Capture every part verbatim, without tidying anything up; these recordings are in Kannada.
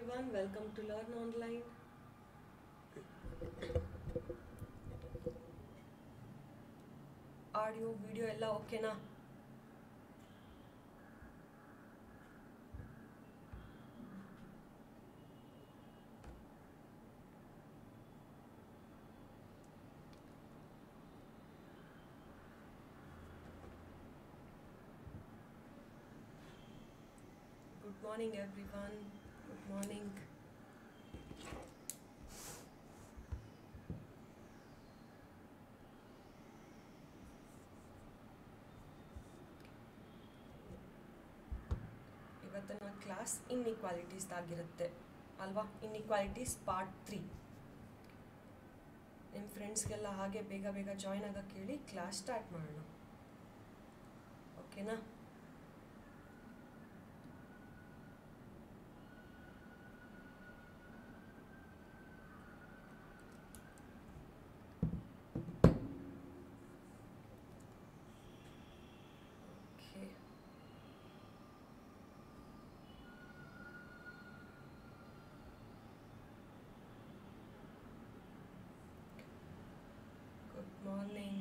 everyone, welcome to Learn Online. Audio, video ಎಲ್ಲ ಓಕೆನಾ? Good morning everyone. Good morning. ಇವತ್ತಿನ ಕ್ಲಾಸ್ ಇನ್ಇಕ್ವಾಲಿಟೀಸ್ ಆಗಿರುತ್ತೆ ಅಲ್ವಾ? Inequalities part three. ನಿಮ್ಮ ಫ್ರೆಂಡ್ಸ್ಗೆಲ್ಲ ಹಾಗೆ ಬೇಗ ಬೇಗ ಜಾಯ್ನ್ ಆಗಕ್ಕೆ ಹೇಳಿ ಕ್ಲಾಸ್ ಸ್ಟಾರ್ಟ್ ಮಾಡೋಣ, ಓಕೆನಾ? ಮಾರ್ನಿಂಗ್.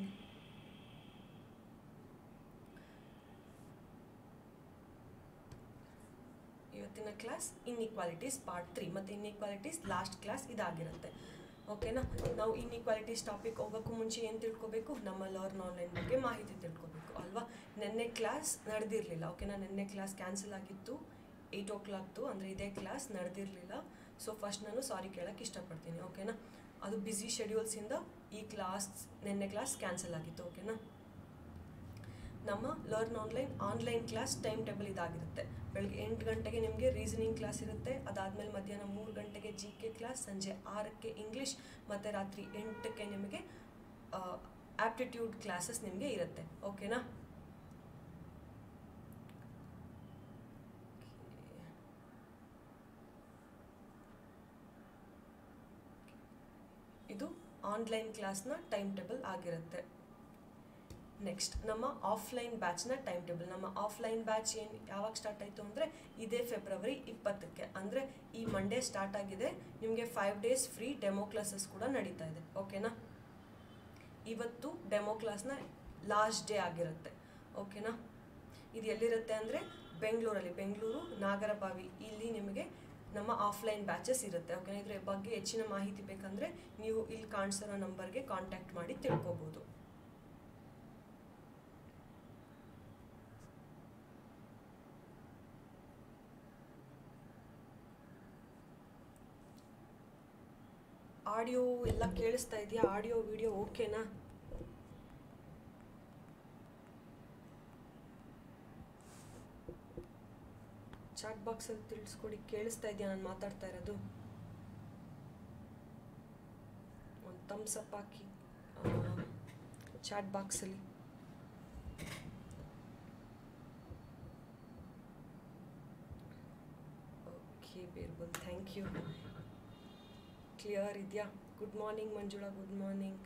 ಇವತ್ತಿನ ಕ್ಲಾಸ್ ಇನ್ಇಕ್ವಾಲಿಟೀಸ್ ಪಾರ್ಟ್ ತ್ರೀ ಮತ್ತು ಇನ್ಇಕ್ವಾಲಿಟೀಸ್ ಲಾಸ್ಟ್ ಕ್ಲಾಸ್ ಇದಾಗಿರುತ್ತೆ, ಓಕೆನಾ? ನಾವು ಇನ್ಇಕ್ವಾಲಿಟೀಸ್ ಟಾಪಿಕ್ ಹೋಗೋಕ್ಕೂ ಮುಂಚೆ ಏನು ತಿಳ್ಕೊಬೇಕು? ನಮ್ಮ ಲರ್ನ್ ಆನ್ಲೈನ್ ಬಗ್ಗೆ ಮಾಹಿತಿ ತಿಳ್ಕೊಬೇಕು ಅಲ್ವಾ? ನೆನ್ನೆ ಕ್ಲಾಸ್ ನಡೆದಿರಲಿಲ್ಲ, ಓಕೆನಾ? ನೆನ್ನೆ ಕ್ಲಾಸ್ ಕ್ಯಾನ್ಸಲ್ ಆಗಿತ್ತು, ಏಯ್ಟ್ ಓ ಕ್ಲಾಕ್ದು, ಅಂದರೆ ಇದೇ ಕ್ಲಾಸ್ ನಡೆದಿರಲಿಲ್ಲ. ಸೊ ಫಸ್ಟ್ ನಾನು ಸಾರಿ ಕೇಳೋಕ್ಕೆ ಇಷ್ಟಪಡ್ತೀನಿ, ಓಕೆನಾ? ಅದು ಬ್ಯುಸಿ ಶೆಡ್ಯೂಲ್ಸಿಂದ ಈ ಕ್ಲಾಸ್ ನೆನ್ನೆ ಕ್ಲಾಸ್ ಕ್ಯಾನ್ಸಲ್ ಆಗಿತ್ತು, ಓಕೆನಾ? ನಮ್ಮ learn online online class time table ಇದಾಗಿರುತ್ತೆ. ಬೆಳಗ್ಗೆ ಎಂಟು ಗಂಟೆಗೆ ನಿಮಗೆ ರೀಸನಿಂಗ್ ಕ್ಲಾಸ್ ಇರುತ್ತೆ, ಅದಾದಮೇಲೆ ಮಧ್ಯಾಹ್ನ ಮೂರು ಗಂಟೆಗೆ ಜಿ ಕೆ ಕ್ಲಾಸ್, ಸಂಜೆ ಆರಕ್ಕೆ ಇಂಗ್ಲೀಷ್ ಮತ್ತು ರಾತ್ರಿ ಎಂಟಕ್ಕೆ ನಿಮಗೆ ಆಪ್ಟಿಟ್ಯೂಡ್ ಕ್ಲಾಸಸ್ ನಿಮಗೆ ಇರುತ್ತೆ, ಓಕೆನಾ? ಇದು ಆನ್ಲೈನ್ ಕ್ಲಾಸ್ನ ಟೈಮ್ ಟೇಬಲ್ ಆಗಿರುತ್ತೆ. ನೆಕ್ಸ್ಟ್ ನಮ್ಮ ಆಫ್ಲೈನ್ ಬ್ಯಾಚ್ನ ಟೈಮ್ ಟೇಬಲ್. ನಮ್ಮ ಆಫ್ಲೈನ್ ಬ್ಯಾಚ್ ಏನು ಯಾವಾಗ ಸ್ಟಾರ್ಟ್ ಆಯಿತು ಅಂದರೆ ಇದೇ ಫೆಬ್ರವರಿ ಇಪ್ಪತ್ತಕ್ಕೆ, ಅಂದರೆ ಈ ಮಂಡೇ ಸ್ಟಾರ್ಟ್ ಆಗಿದೆ. ನಿಮಗೆ five days free demo classes ಕೂಡ ನಡೀತಾ ಇದೆ, ಓಕೆನಾ? ಇವತ್ತು ಡೆಮೋ ಕ್ಲಾಸ್ನ ಲಾಸ್ಟ್ ಡೇ ಆಗಿರುತ್ತೆ, ಓಕೆನಾ? ಇದು ಎಲ್ಲಿರುತ್ತೆ ಅಂದರೆ ಬೆಂಗಳೂರಲ್ಲಿ, ಬೆಂಗಳೂರು ನಾಗರಬಾವಿ, ಇಲ್ಲಿ ನಿಮಗೆ ನಮ್ಮ ಆಫ್ಲೈನ್ ಬ್ಯಾಚಸ್ ಇರುತ್ತೆ, ಓಕೆನಾ? ಇದ್ರ ಬಗ್ಗೆ ಹೆಚ್ಚಿನ ಮಾಹಿತಿ ಬೇಕಂದರೆ ನೀವು ಇಲ್ಲಿ ಕಾಣಿಸಿರೋ ನಂಬರ್ಗೆ ಕಾಂಟ್ಯಾಕ್ಟ್ ಮಾಡಿ ತಿಳ್ಕೊಬೋದು. ಆಡಿಯೋ ಎಲ್ಲ ಕೇಳಿಸ್ತಾ ಇದೆಯಾ? ಆಡಿಯೋ ವಿಡಿಯೋ ಓಕೆನಾ? ಚಾಟ್ ಬಾಕ್ಸಲ್ಲಿ ತಿಳಿಸ್ಕೊಡಿ, ಕೇಳಿಸ್ತಾ ಇದೆಯಾ ನಾನು ಮಾತಾಡ್ತಾ ಇರೋದು? ಒಂದು ಥಮ್ಸ್ ಅಪ್ ಹಾಕಿ ಚಾಟ್ ಬಾಕ್ಸಲ್ಲಿ. ಓಕೆ ಬೇರ್ಬಲ್, ಥ್ಯಾಂಕ್ ಯು. ಕ್ಲಿಯರ್ ಇದೆಯಾ? Good morning Manjula, good morning.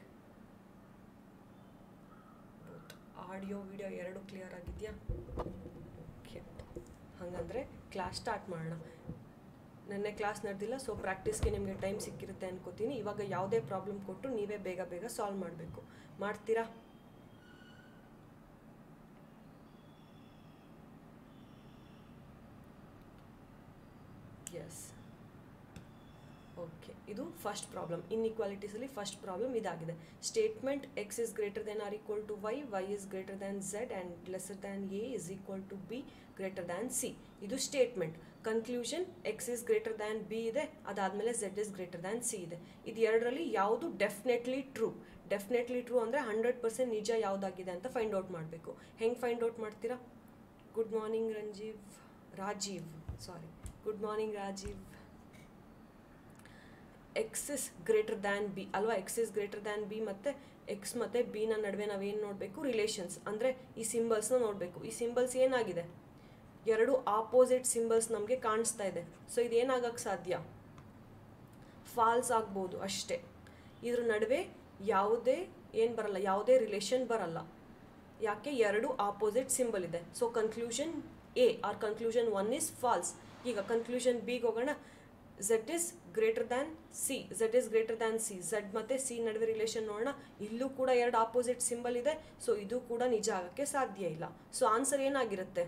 Audio video ಎರಡು ಕ್ಲಿಯರ್ ಆಗಿದೆಯಾ? ಓಕೆ, ಹಾಗಂದರೆ ಕ್ಲಾಸ್ ಸ್ಟಾರ್ಟ್ ಮಾಡೋಣ. ನೆನ್ನೆ ಕ್ಲಾಸ್ ನಡೆದಿಲ್ಲ, ಸೊ ಪ್ರಾಕ್ಟೀಸ್ಗೆ ನಿಮಗೆ ಟೈಮ್ ಸಿಕ್ಕಿರುತ್ತೆ ಅನ್ಕೋತೀನಿ. ಇವಾಗ ಯಾವುದೇ ಪ್ರಾಬ್ಲಮ್ ಕೊಟ್ಟು ನೀವೇ ಬೇಗ ಬೇಗ ಸಾಲ್ವ್ ಮಾಡಬೇಕು. ಮಾಡ್ತೀರಾ? Yes, okay. ಇದು ಫಸ್ಟ್ ಪ್ರಾಬ್ಲಮ್. ಇನ್ಇಕ್ವಾಲಿಟೀಸಲ್ಲಿ ಫಸ್ಟ್ ಪ್ರಾಬ್ಲಮ್ ಇದಾಗಿದೆ. Statement X is greater than R equal to Y, Y is greater than Z and lesser than A is equal to B greater than C. ಇದು statement. Conclusion X is greater than B ಇದೆ, ಅದಾದಮೇಲೆ Z is greater than C ಇದೆ. ಇದು ಎರಡರಲ್ಲಿ ಯಾವುದು ಡೆಫಿನೆಟ್ಲಿ ಟ್ರೂ? ಡೆಫಿನೆಟ್ಲಿ ಟ್ರೂ ಅಂದರೆ ಹಂಡ್ರೆಡ್ ಪರ್ಸೆಂಟ್ ನಿಜ ಯಾವುದಾಗಿದೆ ಅಂತ ಫೈಂಡ್ ಔಟ್ ಮಾಡಬೇಕು. ಹೆಂಗೆ ಫೈಂಡ್ ಔಟ್ ಮಾಡ್ತೀರಾ? Good morning Ranjeev, Rajeev, sorry, good morning Rajeev. X is greater than B ಅಲ್ವಾ? X is greater than B ಮತ್ತು ಎಕ್ಸ್ ಮತ್ತು ಬಿನ ನಡುವೆ ನಾವೇನು ನೋಡಬೇಕು? ರಿಲೇಷನ್ಸ್, ಅಂದರೆ ಈ ಸಿಂಬಲ್ಸ್ನ ನೋಡಬೇಕು. ಈ ಸಿಂಬಲ್ಸ್ ಏನಾಗಿದೆ? ಎರಡು ಆಪೋಸಿಟ್ ಸಿಂಬಲ್ಸ್ ನಮಗೆ ಕಾಣಿಸ್ತಾ ಇದೆ. ಸೊ ಇದೇನಾಗಕ್ಕೆ ಸಾಧ್ಯ? ಫಾಲ್ಸ್ ಆಗ್ಬೋದು ಅಷ್ಟೇ. ಇದ್ರ ನಡುವೆ ಯಾವುದೇ ಏನು ಬರಲ್ಲ, ಯಾವುದೇ ರಿಲೇಷನ್ ಬರಲ್ಲ. ಯಾಕೆ? ಎರಡು ಆಪೋಸಿಟ್ ಸಿಂಬಲ್ ಇದೆ. So conclusion A or conclusion one is false. ಈಗ ಕನ್ಕ್ಲೂಷನ್ ಬಿಗೆ ಹೋಗೋಣ. Z is greater than C, Z is greater than C, Z ಮತ್ತು ಸಿ ನಡುವೆ ರಿಲೇಷನ್ ನೋಡೋಣ. ಇಲ್ಲೂ ಕೂಡ ಎರಡು ಆಪೋಸಿಟ್ ಸಿಂಬಲ್ ಇದೆ, ಸೊ ಇದು ಕೂಡ ನಿಜ ಆಗೋಕ್ಕೆ ಸಾಧ್ಯ ಇಲ್ಲ. ಸೊ ಆನ್ಸರ್ ಏನಾಗಿರುತ್ತೆ?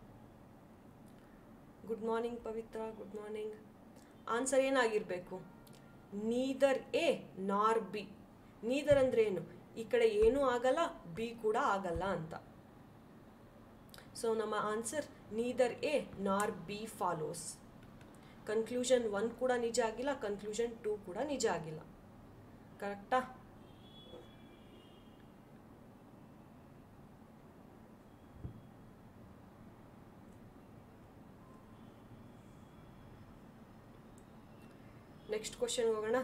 Good morning Pavithra, good morning. Answer ಏನಾಗಿರಬೇಕು? Neither A nor B. Neither ಅಂದರೆ ಏನು? ಈ ಕಡೆ ಏನೂ ಆಗಲ್ಲ, ಬಿ ಕೂಡ ಆಗಲ್ಲ ಅಂತ. ಸೊ ನಮ್ಮ answer neither A nor B follows. Conclusion one ಕೂಡ ನಿಜ ಆಗಿಲ್ಲ, ಕನ್ಕ್ಲೂಷನ್ ಟೂ ಕೂಡ ನಿಜ ಆಗಿಲ್ಲ. ಕರೆಕ್ಟಾ? ನೆಕ್ಸ್ಟ್ ಕ್ವಶನ್ ಹೋಗೋಣ.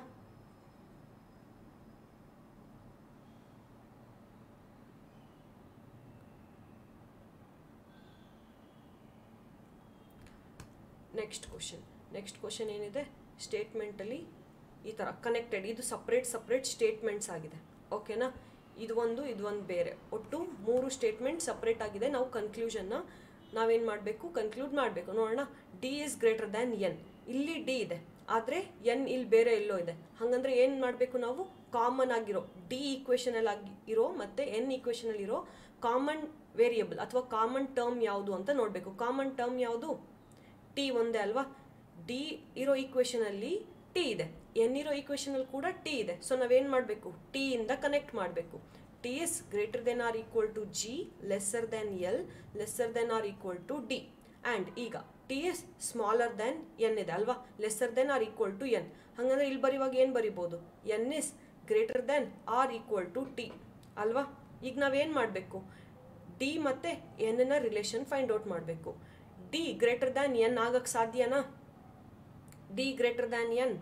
ನೆಕ್ಸ್ಟ್ ಕ್ವಶನ್ ನೆಕ್ಸ್ಟ್ ಕ್ವಶನ್ ಏನಿದೆ, ಸ್ಟೇಟ್ಮೆಂಟಲ್ಲಿ ಈ ಥರ ಕನೆಕ್ಟೆಡ್, ಇದು ಸಪ್ರೇಟ್ ಸಪ್ರೇಟ್ ಸ್ಟೇಟ್ಮೆಂಟ್ಸ್ ಆಗಿದೆ. ಓಕೆನಾ? ಇದು ಒಂದು ಇದು ಒಂದು ಬೇರೆ, ಒಟ್ಟು ಮೂರು ಸ್ಟೇಟ್ಮೆಂಟ್ ಸಪ್ರೇಟ್ ಆಗಿದೆ. ನಾವು ಕನ್ಕ್ಲೂಷನ್ನ ನಾವೇನು ಮಾಡಬೇಕು? ಕನ್ಕ್ಲೂಡ್ ಮಾಡಬೇಕು. ನೋಡೋಣ. D is greater than N. ಇಲ್ಲಿ ಡಿ ಇದೆ, ಆದರೆ ಎನ್ ಇಲ್ಲಿ ಬೇರೆ ಎಲ್ಲೋ ಇದೆ. ಹಾಗಂದ್ರೆ ಏನು ಮಾಡಬೇಕು ನಾವು? ಕಾಮನ್ ಆಗಿರೋ ಡಿ ಈಕ್ವೇಷನಲ್ಲಿ ಆಗಿ ಇರೋ ಮತ್ತು ಎನ್ ಈಕ್ವೇಷನಲ್ಲಿ ಇರೋ ಕಾಮನ್ ವೇರಿಯಬಲ್ ಅಥವಾ ಕಾಮನ್ ಟರ್ಮ್ ಯಾವುದು ಅಂತ ನೋಡಬೇಕು. ಕಾಮನ್ ಟರ್ಮ್ ಯಾವುದು? ಟಿ ಒಂದೇ ಅಲ್ವಾ? ಡಿ ಇರೋ ಈಕ್ವೇಷನಲ್ಲಿ ಟಿ ಇದೆ, ಎನ್ ಇರೋ ಈಕ್ವೇಷನಲ್ಲಿ ಕೂಡ ಟಿ ಇದೆ. ಸೊ ನಾವೇನು ಮಾಡಬೇಕು? ಟಿ ಇಂದ ಕನೆಕ್ಟ್ ಮಾಡಬೇಕು. T is greater than R equal to G, lesser than L, lesser than R equal to D. And ಈಗ T is smaller than N ಇದೆ ಅಲ್ವಾ? Lesser than R equal to N. ಹಾಗಂದ್ರೆ ಇಲ್ಲಿ ಬರೆಯುವಾಗ ಏನು ಬರಿಬೋದು? N is greater than R equal to T ಅಲ್ವಾ? ಈಗ ನಾವೇನು ಮಾಡಬೇಕು? ಡಿ ಮತ್ತು ಎನ್ನ ರಿಲೇಷನ್ ಫೈಂಡ್ ಔಟ್ ಮಾಡಬೇಕು. ಡಿ ಗ್ರೇಟರ್ ದ್ಯಾನ್ ಎನ್ ಆಗಕ್ಕೆ ಸಾಧ್ಯನಾ? D greater than N.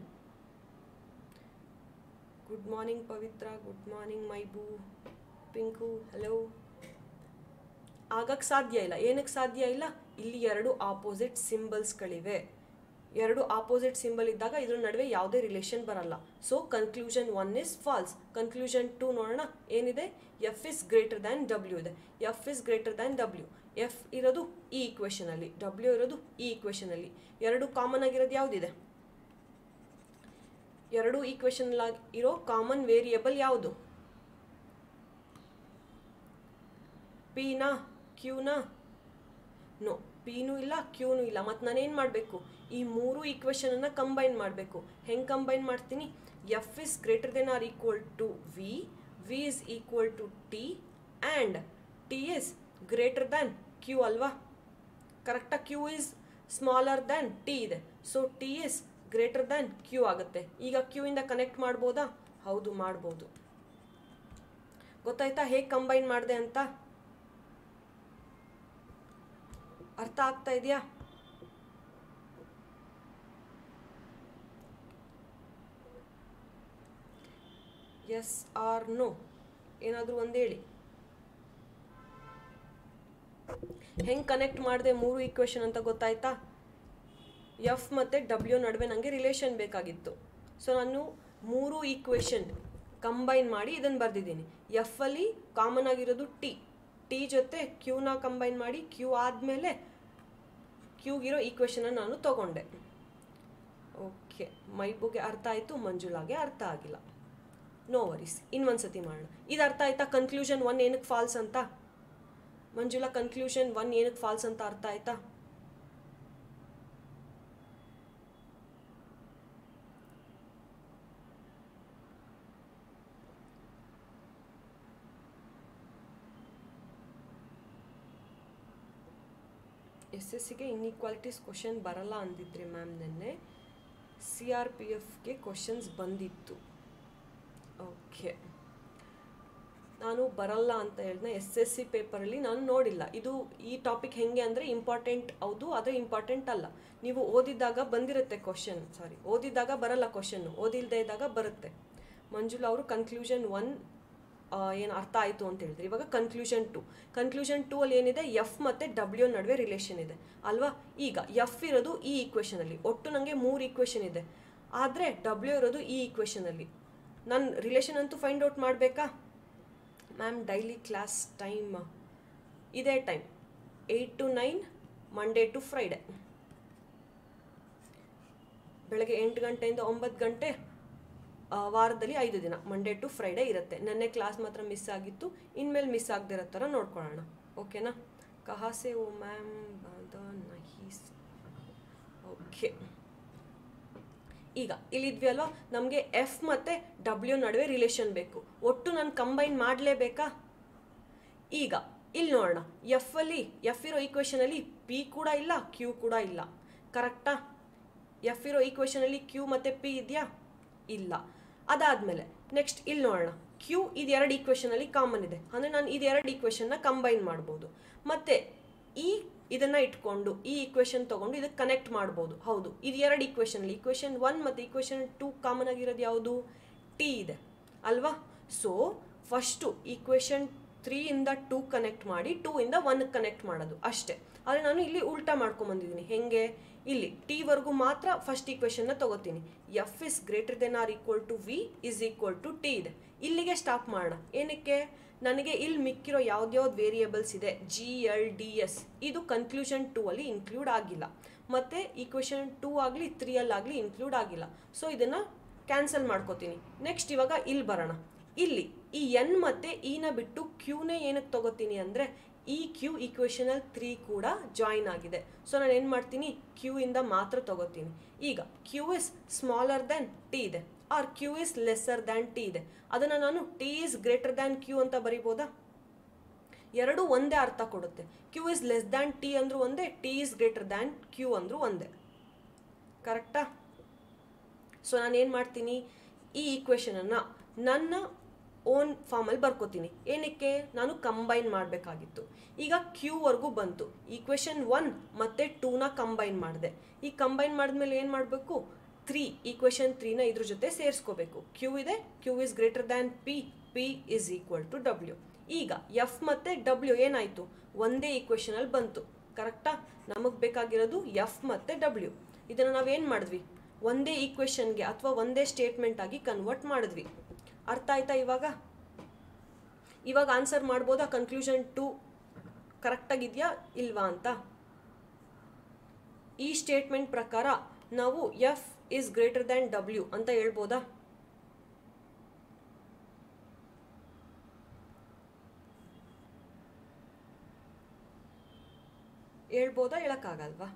Good morning Pavithra, good morning ಮೈಬೂ, ಪಿಂಕು, ಹಲೋ. ಆಗಕ್ಕೆ ಸಾಧ್ಯ ಇಲ್ಲ. ಏನಕ್ಕೆ ಸಾಧ್ಯ ಇಲ್ಲ? ಇಲ್ಲಿ ಎರಡು ಆಪೋಸಿಟ್ ಸಿಂಬಲ್ಸ್ಗಳಿವೆ. ಎರಡು ಆಪೋಸಿಟ್ ಸಿಂಬಲ್ ಇದ್ದಾಗ ಇದ್ರ ನಡುವೆ ಯಾವುದೇ ರಿಲೇಷನ್ ಬರಲ್ಲ. So conclusion one is false. Conclusion two ನೋಡೋಣ ಏನಿದೆ? F is greater than W ಇದೆ. F is greater than W. F ಇರೋದು ಈ ಈಕ್ವೇಷನಲ್ಲಿ, ಡಬ್ಲ್ಯೂ ಇರೋದು ಈ ಈಕ್ವೇಷನಲ್ಲಿ. ಎರಡು ಕಾಮನ್ ಆಗಿರೋದು ಯಾವುದಿದೆ? ಎರಡು ಈಕ್ವೇಷನ್ ಇರೋ ಕಾಮನ್ ವೇರಿಯಬಲ್ ಯಾವುದು? ಪಿನಾ ಕ್ಯೂನಾ? ನೋ, ಪಿನೂ ಇಲ್ಲ ಕ್ಯೂನೂ ಇಲ್ಲ. ಮತ್ತು ನಾನೇನು ಮಾಡಬೇಕು? ಈ ಮೂರು ಈಕ್ವೇಷನನ್ನು ಕಂಬೈನ್ ಮಾಡಬೇಕು. ಹೆಂಗೆ ಕಂಬೈನ್ ಮಾಡ್ತೀನಿ? F is greater than R equal to V, V is equal to T, and T is greater than Q ಅಲ್ವಾ? ಕರೆಕ್ಟಾಗಿ Q is smaller than T ಇದೆ. So T is greater than Q ಆಗುತ್ತೆ. ಈಗ ಕ್ಯೂ ಇಂದ ಕನೆಕ್ಟ್ ಮಾಡ್ಬೋದಾ? ಹೌದು, ಮಾಡ್ಬೋದು. ಗೊತ್ತಾಯ್ತಾ ಹೇಗೆ ಕಂಬೈನ್ ಮಾಡಿದೆ ಅಂತ? ಅರ್ಥ ಆಗ್ತಾ ಇದೆಯಾ? ಎಸ್ ಆರ್ ನೋ ಏನಾದರೂ ಒಂದು ಹೇಳಿ. ಹೆಂಗೆ ಕನೆಕ್ಟ್ ಮಾಡಿದೆ ಮೂರು ಈಕ್ವೇಷನ್ ಅಂತ ಗೊತ್ತಾಯ್ತಾ? ಎಫ್ ಮತ್ತು ಡಬ್ಲ್ಯೂ ನಡುವೆ ನನಗೆ ರಿಲೇಷನ್ ಬೇಕಾಗಿತ್ತು. ಸೊ ನಾನು ಮೂರು ಈಕ್ವೇಷನ್ ಕಂಬೈನ್ ಮಾಡಿ ಇದನ್ನು ಬರೆದಿದ್ದೀನಿ. ಎಫಲ್ಲಿ ಕಾಮನ್ ಆಗಿರೋದು ಟಿ, ಟಿ ಜೊತೆ ಕ್ಯೂನ ಕಂಬೈನ್ ಮಾಡಿ ಕ್ಯೂ ಆದಮೇಲೆ ಕ್ಯೂಗಿರೋ ಈಕ್ವೇಷನನ್ನು ನಾನು ತೊಗೊಂಡೆ. ಓಕೆ, ಮೈಬುಗೆ ಅರ್ಥ ಆಯಿತು, ಮಂಜುಳಾಗೆ ಅರ್ಥ ಆಗಿಲ್ಲ. ನೋ ವರೀಸ್, ಇನ್ನೊಂದು ಸತಿ ಮಾಡೋಣ. ಇದು ಅರ್ಥ ಆಯ್ತಾ? ಕನ್ಕ್ಲೂಷನ್ ಒನ್ ಏನಕ್ಕೆ ಫಾಲ್ಸ್ ಅಂತ? ಮಂಜುಳಾ, ಕನ್ಕ್ಲೂಷನ್ ಒನ್ ಏನಕ್ಕೆ ಫಾಲ್ಸ್ ಅಂತ ಅರ್ಥ ಆಯ್ತಾ? ಎಸ್ ಎಸ್ ಸಿಗೆ ಇನ್ಇಕ್ವಾಲಿಟೀಸ್ ಕ್ವಶನ್ ಬರಲ್ಲ ಅಂದಿದ್ರಿ ಮ್ಯಾಮ್. ನೆನ್ನೆ ಸಿ ಆರ್ ಪಿ ಎಫ್ಗೆ ಕ್ವಶನ್ಸ್ ಬಂದಿತ್ತು. ಓಕೆ, ನಾನು ಬರಲ್ಲ ಅಂತ ಹೇಳಿದೆ. ಎಸ್ ಎಸ್ ಸಿ ಪೇಪರಲ್ಲಿ ನಾನು ನೋಡಿಲ್ಲ. ಇದು ಈ ಟಾಪಿಕ್ ಹೆಂಗೆ ಅಂದರೆ ಇಂಪಾರ್ಟೆಂಟ್ ಹೌದು, ಆದರೆ ಇಂಪಾರ್ಟೆಂಟ್ ಅಲ್ಲ. ನೀವು ಓದಿದಾಗ ಬಂದಿರುತ್ತೆ ಕ್ವಶನ್, ಸಾರಿ ಓದಿದಾಗ ಬರಲ್ಲ ಕ್ವಶನ್ನು, ಓದಿಲ್ಲದೆ ಇದ್ದಾಗ ಬರುತ್ತೆ. ಮಂಜುಳಾ ಅವರು ಕನ್ಕ್ಲೂಷನ್ ಒನ್ ಏನು ಅರ್ಥ ಆಯಿತು ಅಂತ ಹೇಳಿದ್ರಿ. ಇವಾಗ ಕನ್ಕ್ಲೂಷನ್ ಟು ಕನ್ಕ್ಲೂಷನ್ ಟೂ ಅಲ್ಲಿ ಏನಿದೆ? ಎಫ್ ಮತ್ತು ಡಬ್ಲ್ಯೂ ನಡುವೆ ರಿಲೇಷನ್ ಇದೆ ಅಲ್ವಾ? ಈಗ ಎಫ್ ಇರೋದು ಈ ಈಕ್ವೇಷನಲ್ಲಿ, ಒಟ್ಟು ನನಗೆ ಮೂರು ಈಕ್ವೇಷನ್ ಇದೆ. ಆದರೆ ಡಬ್ಲ್ಯೂ ಇರೋದು ಈ ಈಕ್ವೇಷನಲ್ಲಿ. ನಾನು ರಿಲೇಷನ್ ಅಂತೂ ಫೈಂಡ್ ಔಟ್ ಮಾಡಬೇಕಾ? ಮ್ಯಾಮ್ ಡೈಲಿ ಕ್ಲಾಸ್ ಟೈಮ್ ಇದೇ time, eight to nine Monday to Friday. ಬೆಳಗ್ಗೆ ಎಂಟು ಗಂಟೆಯಿಂದ ಒಂಬತ್ತು ಗಂಟೆ ವಾರದಲ್ಲಿ ಐದು ದಿನ ಮಂಡೇ ಟು ಫ್ರೈಡೇ ಇರುತ್ತೆ. ನೆನ್ನೆ ಕ್ಲಾಸ್ ಮಾತ್ರ ಮಿಸ್ ಆಗಿತ್ತು, ಇನ್ಮೇಲೆ ಮಿಸ್ ಆಗದಿರೋ ಥರ ನೋಡ್ಕೊಳ್ಳೋಣ. ಓಕೆನಾ? ಕಹಾಸೆ ಓ ಮ್ಯಾಮ್ ನಹೀಸ್. ಓಕೆ, ಈಗ ಇಲ್ಲಿದ್ವಿ ಅಲ್ವಾ, ನಮಗೆ ಎಫ್ ಮತ್ತು ಡಬ್ಲ್ಯೂ ನಡುವೆ ರಿಲೇಷನ್ ಬೇಕು. ಒಟ್ಟು ನಾನು ಕಂಬೈನ್ ಮಾಡಲೇಬೇಕಾ? ಈಗ ಇಲ್ಲಿ ನೋಡೋಣ, ಎಫ್ ಅಲ್ಲಿ ಎಫ್ ಇರೋ ಈಕ್ವೇಷನಲ್ಲಿ ಪಿ ಕೂಡ ಇಲ್ಲ, ಕ್ಯೂ ಕೂಡ ಇಲ್ಲ. ಕರೆಕ್ಟಾ? ಎಫ್ ಇರೋ ಈಕ್ವೇಷನಲ್ಲಿ ಕ್ಯೂ ಮತ್ತು ಪಿ ಇದೆಯಾ? ಇಲ್ಲ. ಅದಾದಮೇಲೆ ನೆಕ್ಸ್ಟ್ ಇಲ್ಲಿ ನೋಡೋಣ, ಕ್ಯೂ ಇದು ಎರಡು ಈಕ್ವೇಷನಲ್ಲಿ ಕಾಮನ್ ಇದೆ, ಅಂದರೆ ನಾನು ಇದೆರಡು ಈಕ್ವೇಷನ್ನ ಕಂಬೈನ್ ಮಾಡ್ಬೋದು. ಮತ್ತು ಈ ಇದನ್ನು ಇಟ್ಕೊಂಡು ಈ ಈಕ್ವೇಷನ್ ತೊಗೊಂಡು ಇದಕ್ಕೆ ಕನೆಕ್ಟ್ ಮಾಡ್ಬೋದು. ಹೌದು, ಇದು ಎರಡು ಈಕ್ವೇಷನಲ್ಲಿ ಈಕ್ವೇಷನ್ ಒನ್ ಮತ್ತು ಈಕ್ವೇಷನ್ ಟೂ ಕಾಮನ್ ಆಗಿರೋದು ಯಾವುದು? ಟಿ ಇದೆ ಅಲ್ವಾ? ಸೊ ಫಸ್ಟು ಈಕ್ವೇಷನ್ ತ್ರೀಯಿಂದ ಟೂ ಕನೆಕ್ಟ್ ಮಾಡಿ ಟೂ ಇಂದ ಒನ್ಗೆ ಕನೆಕ್ಟ್ ಮಾಡೋದು ಅಷ್ಟೇ. ಆದರೆ ನಾನು ಇಲ್ಲಿ ಉಲ್ಟಾ ಮಾಡ್ಕೊಂಬಂದಿದ್ದೀನಿ. ಹೇಗೆ? ಇಲ್ಲಿ ಟಿವರೆಗೂ ಮಾತ್ರ ಫಸ್ಟ್ ಈಕ್ವೇಷನ್ನ ತೊಗೋತೀನಿ. F is greater than R equal to V is equal to T ಇದೆ. ಇಲ್ಲಿಗೆ ಸ್ಟಾಪ್ ಮಾಡೋಣ. ಏನಕ್ಕೆ? ನನಗೆ ಇಲ್ಲಿ ಮಿಕ್ಕಿರೋ ಯಾವ್ದ್ಯಾವ್ದು ವೇರಿಯೇಬಲ್ಸ್ ಇದೆ, ಜಿ ಎಲ್ ಡಿ ಎಸ್, ಇದು ಕನ್ಕ್ಲೂಷನ್ ಟೂ ಅಲ್ಲಿ ಇನ್ಕ್ಲೂಡ್ ಆಗಿಲ್ಲ, ಮತ್ತು ಈಕ್ವೇಷನ್ ಟೂ ಆಗಲಿ ತ್ರೀ ಅಲ್ಲಾಗಲಿ ಇನ್ಕ್ಲೂಡ್ ಆಗಿಲ್ಲ. ಸೊ ಇದನ್ನು ಕ್ಯಾನ್ಸಲ್ ಮಾಡ್ಕೋತೀನಿ. ನೆಕ್ಸ್ಟ್ ಇವಾಗ ಇಲ್ಲಿ ಬರೋಣ. ಇಲ್ಲಿ ಈ ಎನ್ ಮತ್ತು ಇನ ಬಿಟ್ಟು ಕ್ಯೂನೇ ಏನಕ್ಕೆ ತೊಗೋತೀನಿ ಅಂದರೆ ಈ ಕ್ಯೂ ಈಕ್ವೇಷನಲ್ಲಿ ತ್ರೀ ಕೂಡ ಜಾಯಿನ್ ಆಗಿದೆ. ಸೊ ನಾನು ಏನು ಮಾಡ್ತೀನಿ, ಕ್ಯೂ ಇಂದ ಮಾತ್ರ ತೊಗೋತೀನಿ. ಈಗ Q is smaller than T ಇದೆ, or Q is lesser than T ಇದೆ. ಅದನ್ನು ನಾನು T is greater than Q ಅಂತ ಬರಿಬೋದಾ? ಎರಡೂ ಒಂದೇ ಅರ್ಥ ಕೊಡುತ್ತೆ. Q is less than T ಅಂದರೂ ಒಂದೇ, T is greater than Q ಅಂದರೂ ಒಂದೇ. ಕರೆಕ್ಟಾ? ಸೊ ನಾನು ಏನು ಮಾಡ್ತೀನಿ, ಈ ಈಕ್ವೇಷನನ್ನು ನನ್ನ ಓನ್ ಫಾರ್ಮಲ್ಲಿ ಬರ್ಕೋತೀನಿ. ಏನಕ್ಕೆ? ನಾನು ಕಂಬೈನ್ ಮಾಡಬೇಕಾಗಿತ್ತು. ಈಗ ಕ್ಯೂವರೆಗೂ ಬಂತು. ಈಕ್ವೇಷನ್ ಒನ್ ಮತ್ತು ಟೂನ ಕಂಬೈನ್ ಮಾಡಿದೆ. ಈ ಕಂಬೈನ್ ಮಾಡಿದ್ಮೇಲೆ ಏನು ಮಾಡಬೇಕು? ತ್ರೀ ಈಕ್ವೇಷನ್ ತ್ರೀನ ಇದ್ರ ಜೊತೆ ಸೇರಿಸ್ಕೋಬೇಕು. ಕ್ಯೂ ಇದೆ, Q is greater than P, P is equal to W. ಈಗ ಎಫ್ ಮತ್ತು ಡಬ್ಲ್ಯೂ ಏನಾಯಿತು? ಒಂದೇ ಈಕ್ವೇಷನಲ್ಲಿ ಬಂತು. ಕರೆಕ್ಟಾ? ನಮಗೆ ಬೇಕಾಗಿರೋದು ಎಫ್ ಮತ್ತು ಡಬ್ಲ್ಯೂ. ಇದನ್ನು ನಾವೇನು ಮಾಡಿದ್ವಿ? ಒಂದೇ ಈಕ್ವೇಷನ್ಗೆ ಅಥವಾ ಒಂದೇ ಸ್ಟೇಟ್ಮೆಂಟ್ ಆಗಿ ಕನ್ವರ್ಟ್ ಮಾಡಿದ್ವಿ. ಅರ್ಥ ಆಯ್ತಾ? ಇವಾಗ ಇವಾಗ ಆನ್ಸರ್ ಮಾಡ್ಬೋದಾ ಕನ್ಕ್ಲೂಷನ್ ಟು ಕರೆಕ್ಟಾಗಿದೆಯಾ ಇಲ್ವಾ ಅಂತ? ಈ ಸ್ಟೇಟ್ಮೆಂಟ್ ಪ್ರಕಾರ ನಾವು F is greater than W ಅಂತ ಹೇಳ್ಬೋದಾ? ಹೇಳ್ಬೋದಾ? ಹೇಳಕ್ಕಾಗಲ್ವಾ?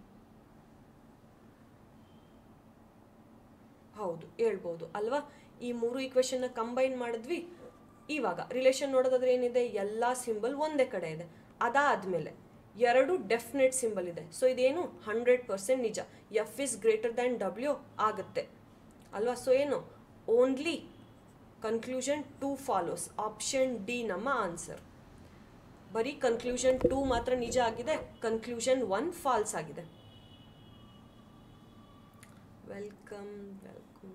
ಹೌದು, ಹೇಳ್ಬೋದು ಅಲ್ವಾ? ಈ ಮೂರು ಈಕ್ವೇಷನ್ನ ಕಂಬೈನ್ ಮಾಡಿದ್ವಿ. ಇವಾಗ ರಿಲೇಷನ್ ನೋಡೋದಾದ್ರೆ ಏನಿದೆ? ಎಲ್ಲ ಸಿಂಬಲ್ ಒಂದೇ ಕಡೆ ಇದೆ. ಅದಾದಮೇಲೆ ಎರಡು ಡೆಫಿನೆಟ್ ಸಿಂಬಲ್ ಇದೆ. ಸೊ ಇದೇನು ಹಂಡ್ರೆಡ್ ಪರ್ಸೆಂಟ್ ನಿಜ, F is greater than W ಆಗುತ್ತೆ ಅಲ್ವಾ? ಸೊ ಏನು? Only conclusion two follows. Option D ನಮ್ಮ ಆನ್ಸರ್. ಬರೀ ಕನ್ಕ್ಲೂಷನ್ ಟೂ ಮಾತ್ರ ನಿಜ ಆಗಿದೆ, ಕನ್ಕ್ಲೂಷನ್ ಒನ್ ಫಾಲ್ಸ್ ಆಗಿದೆ. Welcome welcome.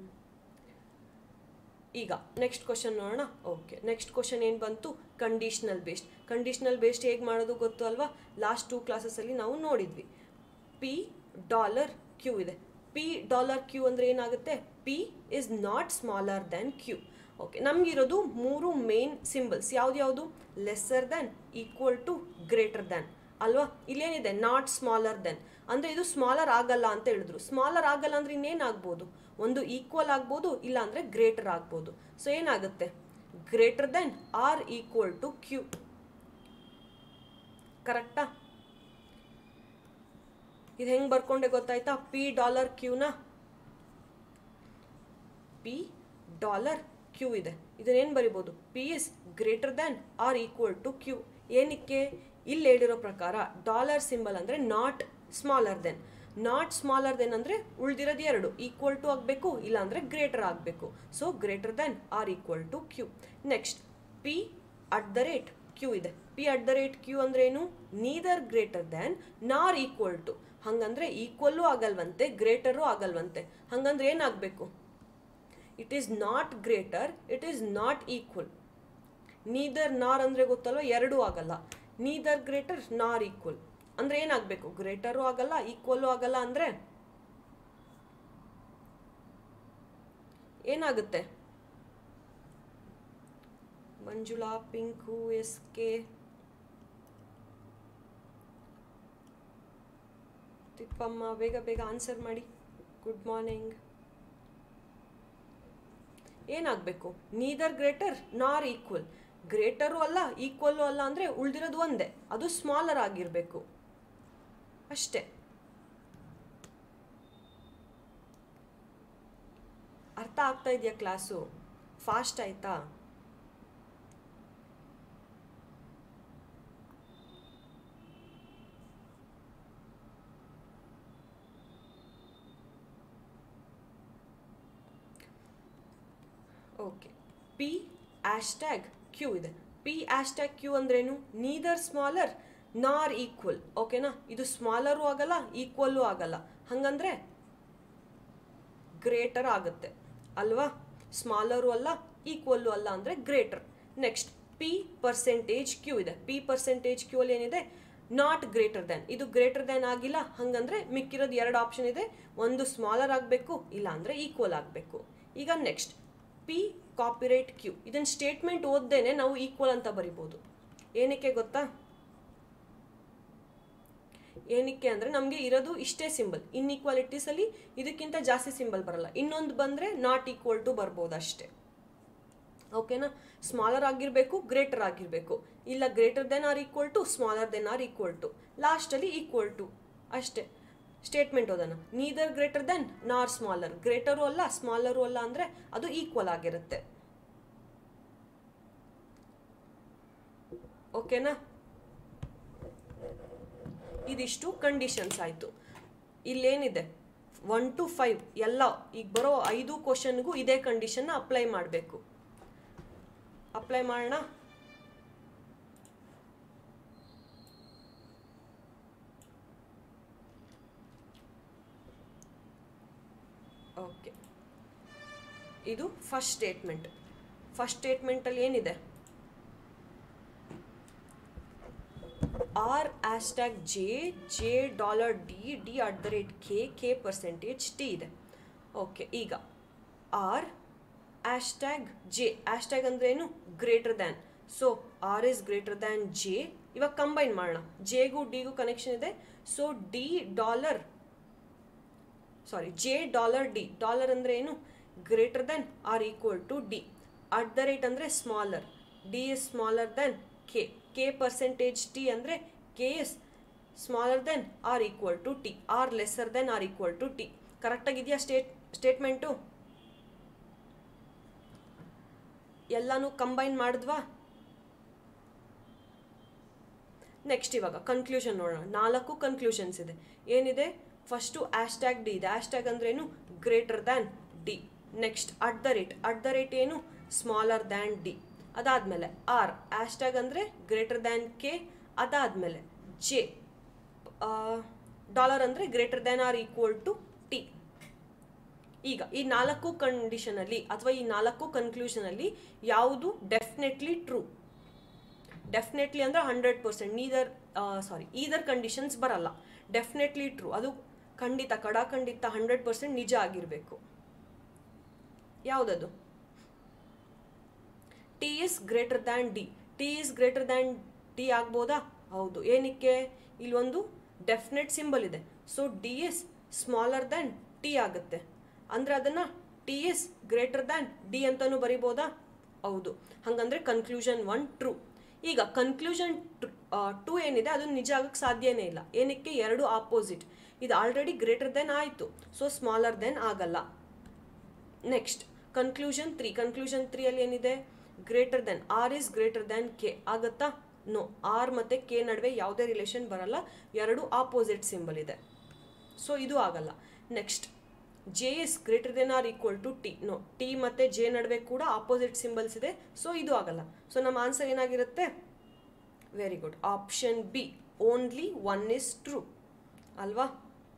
ಈಗ ನೆಕ್ಸ್ಟ್ ಕ್ವಶನ್ ನೋಡೋಣ. ಓಕೆ, ನೆಕ್ಸ್ಟ್ ಕ್ವಶನ್ ಏನು ಬಂತು? Conditional based. ಕಂಡೀಷ್ನಲ್ ಬೇಸ್ಡ್ ಹೇಗೆ ಮಾಡೋದು ಗೊತ್ತು ಅಲ್ವಾ? ಲಾಸ್ಟ್ ಟೂ ಕ್ಲಾಸಸಲ್ಲಿ ನಾವು ನೋಡಿದ್ವಿ. ಪಿ ಡಾಲರ್ ಕ್ಯೂ ಇದೆ. ಪಿ ಡಾಲರ್ ಕ್ಯೂ ಅಂದರೆ ಏನಾಗುತ್ತೆ? P is not smaller than Q. Okay, ನಮಗಿರೋದು ಮೂರು ಮೇನ್ ಸಿಂಬಲ್ಸ್. ಯಾವ್ದು? Lesser than, equal to, greater than ಅಲ್ವಾ? ಇಲ್ಲೇನಿದೆ? Not smaller than. ಅಂದರೆ ಇದು ಸ್ಮಾಲರ್ ಆಗಲ್ಲ ಅಂತ ಹೇಳಿದ್ರು. ಸ್ಮಾಲರ್ ಆಗಲ್ಲ ಅಂದರೆ ಇನ್ನೇನಾಗ್ಬೋದು? ಒಂದು ಈಕ್ವಲ್ ಆಗ್ಬೋದು, ಇಲ್ಲ ಅಂದರೆ ಗ್ರೇಟರ್ ಆಗ್ಬೋದು. ಸೊ ಏನಾಗುತ್ತೆ? Greater than R equal to Q. ಕರೆಕ್ಟಾ? ಇದು ಹೆಂಗೆ ಬರ್ಕೊಂಡೆ ಗೊತ್ತಾಯ್ತಾ? ಪಿ ಡಾಲರ್ ಕ್ಯೂನ ಪಿ ಡಾಲರ್ ಕ್ಯೂ ಇದೆ, ಇದನ್ನೇನು ಬರಿಬೋದು? P is greater than R equal to Q. ಏನಕ್ಕೆ? ಇಲ್ಲಿ ಹೇಳಿರೋ ಪ್ರಕಾರ ಡಾಲರ್ ಸಿಂಬಲ್ ಅಂದರೆ not smaller than. Not smaller than ಅಂದರೆ ಉಳಿದಿರೋದು ಎರಡು, ಈಕ್ವಲ್ ಟು ಆಗಬೇಕು, ಇಲ್ಲ ಅಂದರೆ ಗ್ರೇಟರ್ ಆಗಬೇಕು. So greater than R equal to Q. Next P at the rate Q ಇದೆ. P at the rate Q ಅಂದ್ರೆ ಏನು? Neither greater than nor equal to. ಹಂಗಂದ್ರೆ ಈಕ್ವಲ್ಲು ಆಗಲ್ವಂತೆ, ಗ್ರೇಟರು ಆಗಲ್ವಂತೆ. ಹಂಗಂದ್ರೆ ಏನಾಗಬೇಕು? It is not greater, it is not equal. Neither nor ಅಂದರೆ ಗೊತ್ತಲ್ವ, ಎರಡೂ ಆಗಲ್ಲ. ನೀದರ್ ಗ್ರೇಟರ್ ನಾರ್ ಈಕ್ವಲ್ ಅಂದರೆ ಏನಾಗಬೇಕು? ಗ್ರೇಟರು ಆಗಲ್ಲ, ಈಕ್ವಲ್ಲು ಆಗಲ್ಲ. ಅಂದರೆ ಏನಾಗುತ್ತೆ? ಮಂಜುಳಾ, ಪಿಂಕು, ಎಸ್ ಕೆ, ತಿಪ್ಪಮ್ಮ, ಬೇಗ ಬೇಗ ಆನ್ಸರ್ ಮಾಡಿ. Good morning. ಏನಾಗಬೇಕು, neither greater nor equal. Greater ಅಲ್ಲ ಈಕ್ವಲ್ಲು ಅಲ್ಲ ಅಂದರೆ ಉಳಿದಿರೋದು ಒಂದೇ, ಅದು ಸ್ಮಾಲರ್ ಆಗಿರಬೇಕು ಅಷ್ಟೇ. ಅರ್ಥ ಆಗ್ತಾ ಇದೆಯಾ ಕ್ಲಾಸು? ಫಾಸ್ಟ್ ಆಯ್ತಾ? ಓಕೆ. ಪಿ ಹ್ಯಾಶ್ಟ್ಯಾಗ್ ಕ್ಯೂ ಇದೆ. ಪಿ ಹ್ಯಾಶ್ಟ್ಯಾಗ್ ಕ್ಯೂ ಅಂದ್ರೇನು? Neither smaller nor equal. ಓಕೆನಾ? ಇದು ಸ್ಮಾಲರು ಆಗಲ್ಲ ಈಕ್ವಲ್ಲು ಆಗಲ್ಲ, ಹಂಗಂದ್ರೆ ಗ್ರೇಟರ್ ಆಗುತ್ತೆ ಅಲ್ವಾ? ಸ್ಮಾಲರು ಅಲ್ಲ ಈಕ್ವಲ್ಲು ಅಲ್ಲ ಅಂದರೆ greater. Next P percentage Q ಇದೆ. ಪಿ ಪರ್ಸೆಂಟೇಜ್ ಕ್ಯೂ ಅಲ್ಲಿ ಏನಿದೆ? Not greater than. ಇದು ಗ್ರೇಟರ್ ದ್ಯಾನ್ ಆಗಿಲ್ಲ, ಹಂಗಂದ್ರೆ ಮಿಕ್ಕಿರೋದು ಎರಡು ಆಪ್ಷನ್ ಇದೆ, ಒಂದು ಸ್ಮಾಲರ್ ಆಗಬೇಕು ಇಲ್ಲ ಅಂದರೆ ಈಕ್ವಲ್ ಆಗಬೇಕು. ಈಗ ನೆಕ್ಸ್ಟ್ ಪಿ ಕಾಪಿರೈಟ್ ಕ್ಯೂ. ಇದನ್ನು ಸ್ಟೇಟ್ಮೆಂಟ್ ಓದ್ದೇನೆ ನಾವು ಈಕ್ವಲ್ ಅಂತ ಬರಿಬೋದು. ಏನಕ್ಕೆ ಗೊತ್ತಾ? ಏನಕ್ಕೆ ಅಂದರೆ ನಮಗೆ ಇರೋದು ಇಷ್ಟೇ ಸಿಂಬಲ್. ಇನ್ಇಕ್ವಾಲಿಟೀಸಲ್ಲಿ ಇದಕ್ಕಿಂತ ಜಾಸ್ತಿ ಸಿಂಬಲ್ ಬರಲ್ಲ. ಇನ್ನೊಂದು ಬಂದರೆ ನಾಟ್ ಈಕ್ವಲ್ ಟು ಬರ್ಬೋದು ಅಷ್ಟೇ. ಓಕೆನಾ? ಸ್ಮಾಲರ್ ಆಗಿರಬೇಕು, ಗ್ರೇಟರ್ ಆಗಿರಬೇಕು, ಇಲ್ಲ greater than R equal to, smaller than R equal to, ಲಾಸ್ಟಲ್ಲಿ ಈಕ್ವಲ್ ಟು ಅಷ್ಟೇ. ಸ್ಟೇಟ್ಮೆಂಟ್ ಓದೋಣ. Neither greater than nor smaller. Greater ಅಲ್ಲ ಸ್ಮಾಲರು ಅಲ್ಲ ಅಂದರೆ ಅದು ಈಕ್ವಲ್ ಆಗಿರುತ್ತೆ. ಓಕೆನಾ? ಇದಿಷ್ಟು ಕಂಡೀಷನ್ಸ್ ಆಯಿತು. ಇಲ್ಲೇನಿದೆ ಒನ್ ಟು ಫೈವ್ ಎಲ್ಲ ಈಗ ಬರೋ ಐದು ಕ್ವಶನ್ಗೂ ಇದೇ ಕಂಡೀಷನ್ನ ಅಪ್ಲೈ ಮಾಡಬೇಕು. ಅಪ್ಲೈ ಮಾಡೋಣ. ಓಕೆ, ಇದು ಫಸ್ಟ್ ಸ್ಟೇಟ್ಮೆಂಟ್. ಫಸ್ಟ್ ಸ್ಟೇಟ್ಮೆಂಟಲ್ಲಿ ಏನಿದೆ? R hashtag J, J dollar D, D at the rate K, K percentage T ಇದೆ. ಓಕೆ, ಈಗ ಆರ್ ಹ್ಯಾಶ್ಟ್ಯಾಗ್ ಜೆ. ಹ್ಯಾಶ್ಟ್ಯಾಗ್ ಅಂದರೆ ಏನು? Greater than. So R is greater than J. ಇವಾಗ ಕಂಬೈನ್ ಮಾಡೋಣ. ಜೆಗೂ ಡಿಗೂ ಕನೆಕ್ಷನ್ ಇದೆ. So D dollar sorry J dollar D. Dollar ಅಂದರೆ ಏನು? Greater than or equal to D. At the rate ಅಂದರೆ smaller. D is smaller than K. K percentage T ಅಂದರೆ K is smaller than R equal to T. Or lesser than R equal to T. ಕರೆಕ್ಟಾಗಿದೆಯಾ ಸ್ಟೇಟ್ ಸ್ಟೇಟ್ಮೆಂಟು? ಎಲ್ಲನೂ ಕಂಬೈನ್ ಮಾಡಿದ್ವಾ? ನೆಕ್ಸ್ಟ್ ಇವಾಗ ಕನ್ಕ್ಲೂಷನ್ ನೋಡೋಣ. ನಾಲ್ಕು ಕನ್ಕ್ಲೂಷನ್ಸ್ ಇದೆ. ಏನಿದೆ? ಫಸ್ಟು ಹ್ಯಾಶ್ಟ್ಯಾಗ್ ಡಿ ಇದೆ. ಹ್ಯಾಶ್ಟ್ಯಾಗ್ ಅಂದ್ರೇನು? Greater than D. Next at the rate. At the rate ಏನು? Smaller than D. ಅದಾದಮೇಲೆ ಆರ್ ಹ್ಯಾಶ್ಟ್ಯಾಗ್ ಅಂದರೆ ಗ್ರೇಟರ್ ದ್ಯಾನ್ ಕೆ. ಅದಾದಮೇಲೆ ಜೆ ಡಾಲರ್ ಅಂದರೆ greater than or equal to T. ಈಗ ಈ ನಾಲ್ಕು ಕಂಡೀಷನಲ್ಲಿ ಅಥವಾ ಈ ನಾಲ್ಕು ಕನ್ಕ್ಲೂಷನಲ್ಲಿ ಯಾವುದು ಡೆಫಿನೆಟ್ಲಿ ಟ್ರೂ? ಡೆಫಿನೆಟ್ಲಿ ಅಂದರೆ hundred percent. Neither sorry either conditions ಬರಲ್ಲ. ಡೆಫಿನೆಟ್ಲಿ ಟ್ರೂ, ಅದು ಖಂಡಿತ ಕಡಾಖಂಡಿತ ಹಂಡ್ರೆಡ್ ಪರ್ಸೆಂಟ್ ನಿಜ ಆಗಿರಬೇಕು. ಯಾವುದದು? T is greater than D. T is greater than D ಆಗ್ಬೋದಾ? ಹೌದು. ಏನಕ್ಕೆ? ಇಲ್ಲೊಂದು ಡೆಫಿನೆಟ್ ಸಿಂಬಲ್ ಇದೆ. So D is smaller than T ಆಗುತ್ತೆ. ಅಂದರೆ ಅದನ್ನು T is greater than D ಅಂತಲೂ ಬರಿಬೋದಾ? ಹೌದು. ಹಾಗಂದರೆ ಕನ್ಕ್ಲೂಷನ್ ಒನ್ ಟ್ರೂ. ಈಗ ಕನ್ಕ್ಲೂಷನ್ ಟು ಏನಿದೆ ಅದು ನಿಜ ಆಗಕ್ಕೆ ಸಾಧ್ಯನೇ ಇಲ್ಲ. ಏನಕ್ಕೆ? ಎರಡು ಆಪೋಸಿಟ್. ಇದು ಆಲ್ರೆಡಿ ಗ್ರೇಟರ್ ದೆನ್ ಆಯಿತು, ಸೊ ಸ್ಮಾಲರ್ ದೆನ್ ಆಗಲ್ಲ. Next conclusion three. ಕನ್ಕ್ಲೂಷನ್ ತ್ರೀಯಲ್ಲಿ ಏನಿದೆ? Greater than. R is greater than K ಆಗುತ್ತಾ? ನೋ. ಆರ್ ಮತ್ತು ಕೆ ನಡುವೆ ಯಾವುದೇ ರಿಲೇಷನ್ ಬರಲ್ಲ, ಎರಡು ಆಪೋಸಿಟ್ ಸಿಂಬಲ್ ಇದೆ, ಸೊ ಇದು ಆಗಲ್ಲ. Next J is greater than R equal to T. No. T ಮತ್ತು ಜೆ ನಡುವೆ ಕೂಡ ಆಪೋಸಿಟ್ ಸಿಂಬಲ್ಸ್ ಇದೆ, ಸೊ ಇದು ಆಗಲ್ಲ. ಸೊ ನಮ್ಮ ಆನ್ಸರ್ ಏನಾಗಿರುತ್ತೆ? Very good. Option B, only one is true ಅಲ್ವಾ?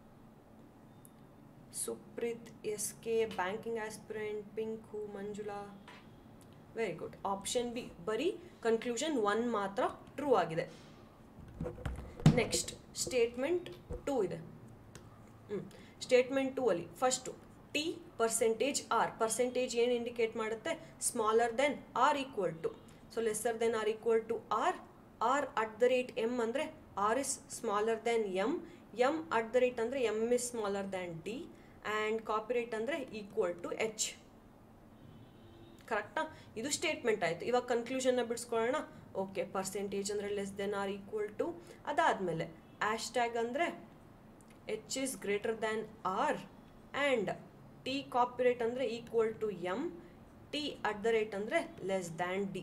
Supreet, S K, banking aspirant, Pinku, Manjula, very good. Option B, ಬರೀ ಕನ್ಕ್ಲೂಷನ್ ಒನ್ ಮಾತ್ರ ಟ್ರೂ ಆಗಿದೆ. ನೆಕ್ಸ್ಟ್ ಸ್ಟೇಟ್ಮೆಂಟ್ ಟೂ ಇದೆ. ಹ್ಞೂ ಸ್ಟೇಟ್ಮೆಂಟ್ ಟೂ ಅಲ್ಲಿ first T percentage R. Percentage ಏನು ಇಂಡಿಕೇಟ್ ಮಾಡುತ್ತೆ? Smaller than R equal to. So lesser than R equal to R. R at the rate M ಅಂದರೆ R is smaller than M. M at the rate ಅಂದರೆ M is smaller than D. And copyright ಅಂದರೆ ಈಕ್ವಲ್ ಟು ಎಚ್. ಕರೆಕ್ಟಾ? ಇದು ಸ್ಟೇಟ್ಮೆಂಟ್ ಆಯಿತು. ಇವಾಗ ಕನ್ಕ್ಲೂಷನ್ನ ಬಿಡಿಸ್ಕೊಳ್ಳೋಣ. ಓಕೆ, ಪರ್ಸೆಂಟೇಜ್ ಅಂದರೆ less than R equal to, ಅದಾದಮೇಲೆ ಆ್ಯಶ್ ಟ್ಯಾಗ್ ಅಂದರೆ H is greater than R and T copyright ಅಂದರೆ equal to M, T at the rate ಅಂದರೆ ಲೆಸ್ ದ್ಯಾನ್ ಡಿ.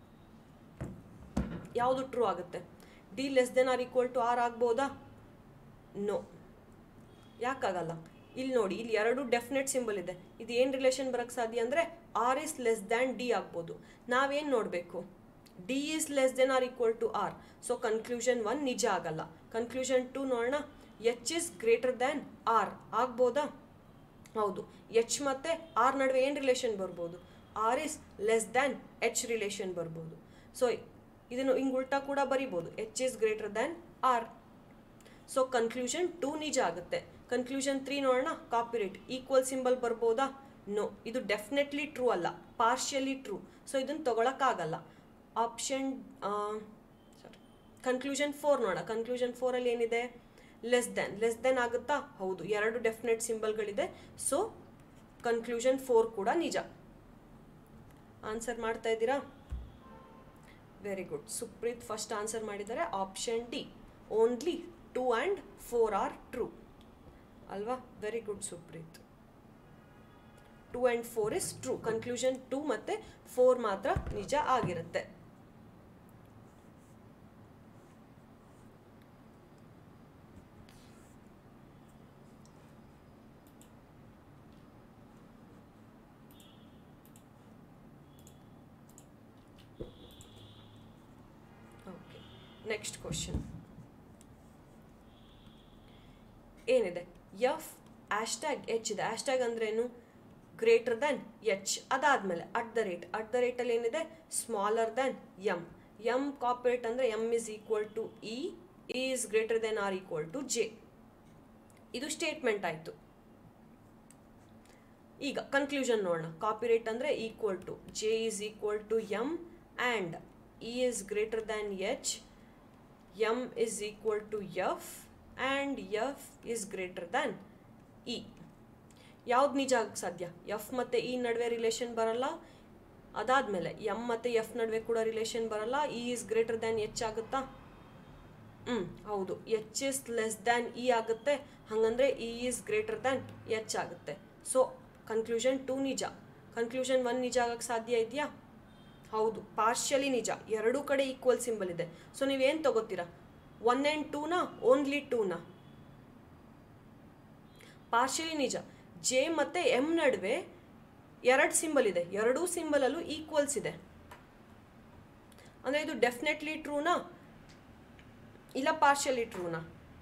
ಯಾವುದು ಟ್ರೂ ಆಗುತ್ತೆ? D less than R equal to R ಆಗ್ಬೋದಾ? ನೋ, ಯಾಕಾಗಲ್ಲ? ಇಲ್ಲಿ ನೋಡಿ, ಇಲ್ಲಿ ಎರಡು ಡೆಫಿನೆಟ್ ಸಿಂಬಲ್ ಇದೆ. ಇದು ಏನು ರಿಲೇಷನ್ ಬರೋಕ್ಕೆ ಸಾಧ್ಯ ಅಂದರೆ R is less than D ಆಗ್ಬೋದು. ನಾವೇನು ನೋಡಬೇಕು? D is less than R equal to R. So conclusion one ನಿಜ ಆಗಲ್ಲ. ಕನ್ಕ್ಲೂಷನ್ ಟು ನೋಡೋಣ. H is greater than R ಆಗ್ಬೋದಾ? ಹೌದು. ಎಚ್ ಮತ್ತು ಆರ್ ನಡುವೆ ಏನು ರಿಲೇಷನ್ ಬರ್ಬೋದು? R is less than H relation ಬರ್ಬೋದು. ಸೊ ಇದನ್ನು ಹಿಂಗೆ ಉಲ್ಟಾ ಕೂಡ ಬರಿಬೋದು, H is greater than R. So conclusion two ನಿಜ ಆಗುತ್ತೆ. ಕನ್ಕ್ಲೂಷನ್ ತ್ರೀ ನೋಡೋಣ. ಕಾಪಿರೇಟ್ ಈಕ್ವಲ್ ಸಿಂಬಲ್ ಬರ್ಬೋದಾ? ನೋ, ಇದು ಡೆಫಿನೆಟ್ಲಿ ಟ್ರೂ ಅಲ್ಲ, ಪಾರ್ಷಿಯಲಿ ಟ್ರೂ. ಸೊ ಇದನ್ನು ತೊಗೊಳಕ್ಕಾಗಲ್ಲ. ಆಪ್ಷನ್ ಸಾರಿ ಕನ್ಕ್ಲೂಷನ್ ಫೋರ್ ನೋಡೋಣ. ಕನ್ಕ್ಲೂಷನ್ ಫೋರಲ್ಲಿ ಏನಿದೆ? Less than. ಲೆಸ್ ದ್ಯಾನ್ ಆಗುತ್ತಾ? ಹೌದು, ಎರಡು ಡೆಫಿನೆಟ್ ಸಿಂಬಲ್ಗಳಿದೆ. ಸೊ ಕನ್ಕ್ಲೂಷನ್ ಫೋರ್ ಕೂಡ ನಿಜ. ಆನ್ಸರ್ ಮಾಡ್ತಾ ಇದ್ದೀರಾ? Very good. Supreet first answer ಮಾಡಿದ್ದಾರೆ option D. Only two and four are true ಅಲ್ವಾ? Very good Supreet. Two and four is true. Conclusion two ಮತ್ತು ಫೋರ್ ಮಾತ್ರ ನಿಜ ಆಗಿರುತ್ತೆ. ಓಕೆ, ನೆಕ್ಸ್ಟ್ ಕ್ವಶನ್ ಏನಿದೆ? ಎಫ್ ಆ್ಯಶ್ಟ್ಯಾಗ್ ಎಚ್ ಇದೆ. ಆ್ಯಶ್ಟ್ಯಾಗ್ ಅಂದ್ರೇನು? Greater than H. ಅದಾದಮೇಲೆ at the rate. At the ರೇಟಲ್ಲಿ ಏನಿದೆ? Smaller than M. M copyright ಅಂದರೆ M is equal to E, E is greater than or equal to J. ಇದು ಸ್ಟೇಟ್ಮೆಂಟ್ ಆಯಿತು. ಈಗ ಕನ್ಕ್ಲೂಷನ್ ನೋಡೋಣ. ಕಾಪಿರೇಟ್ ಅಂದರೆ equal to J is equal to M and E is greater than H, M is equal to F and F is greater than E. ಯಾವ್ದು ನಿಜ ಆಗಕ್ಕೆ ಸಾಧ್ಯ? ಎಫ್ ಮತ್ತು ಇ ನಡುವೆ ರಿಲೇಷನ್ ಬರಲ್ಲ. ಅದಾದಮೇಲೆ ಎಮ್ ಮತ್ತು ಎಫ್ ನಡುವೆ ಕೂಡ ರಿಲೇಷನ್ ಬರಲ್ಲ. E is greater than H ಆಗುತ್ತಾ? ಹ್ಞೂ ಹೌದು. H is less than E ಆಗುತ್ತೆ. ಹಾಗಂದರೆ E is greater than H ಆಗುತ್ತೆ. ಸೊ ಕನ್ಕ್ಲೂಷನ್ ಟೂ ನಿಜ. ಕನ್ಕ್ಲೂಷನ್ ಒನ್ ನಿಜ ಆಗಕ್ಕೆ ಸಾಧ್ಯ ಇದೆಯಾ? ಹೌದು, ಪಾರ್ಷಿಯಲಿ ನಿಜ. ಎರಡೂ ಕಡೆ ಈಕ್ವಲ್ ಸಿಂಬಲ್ ಇದೆ. ಸೊ ನೀವೇನು ತಗೋತೀರಾ? ಒನ್ ಆ್ಯಂಡ್ ಟೂನಾ? ಓನ್ಲಿ ಟೂನಾ? ಪಾರ್ಷಿಯಲಿ ನಿಜ. ಜೆ ಮತ್ತು ಎಮ್ ನಡುವೆ ಎರಡು ಸಿಂಬಲ್ ಇದೆ. ಎರಡೂ ಸಿಂಬಲಲ್ಲೂ ಈಕ್ವಲ್ಸ್ ಇದೆ. ಅಂದರೆ ಇದು ಡೆಫಿನೆಟ್ಲಿ ಟ್ರೂನಾ ಇಲ್ಲ ಪಾರ್ಷಿಯಲಿ ಟ್ರೂನಾ?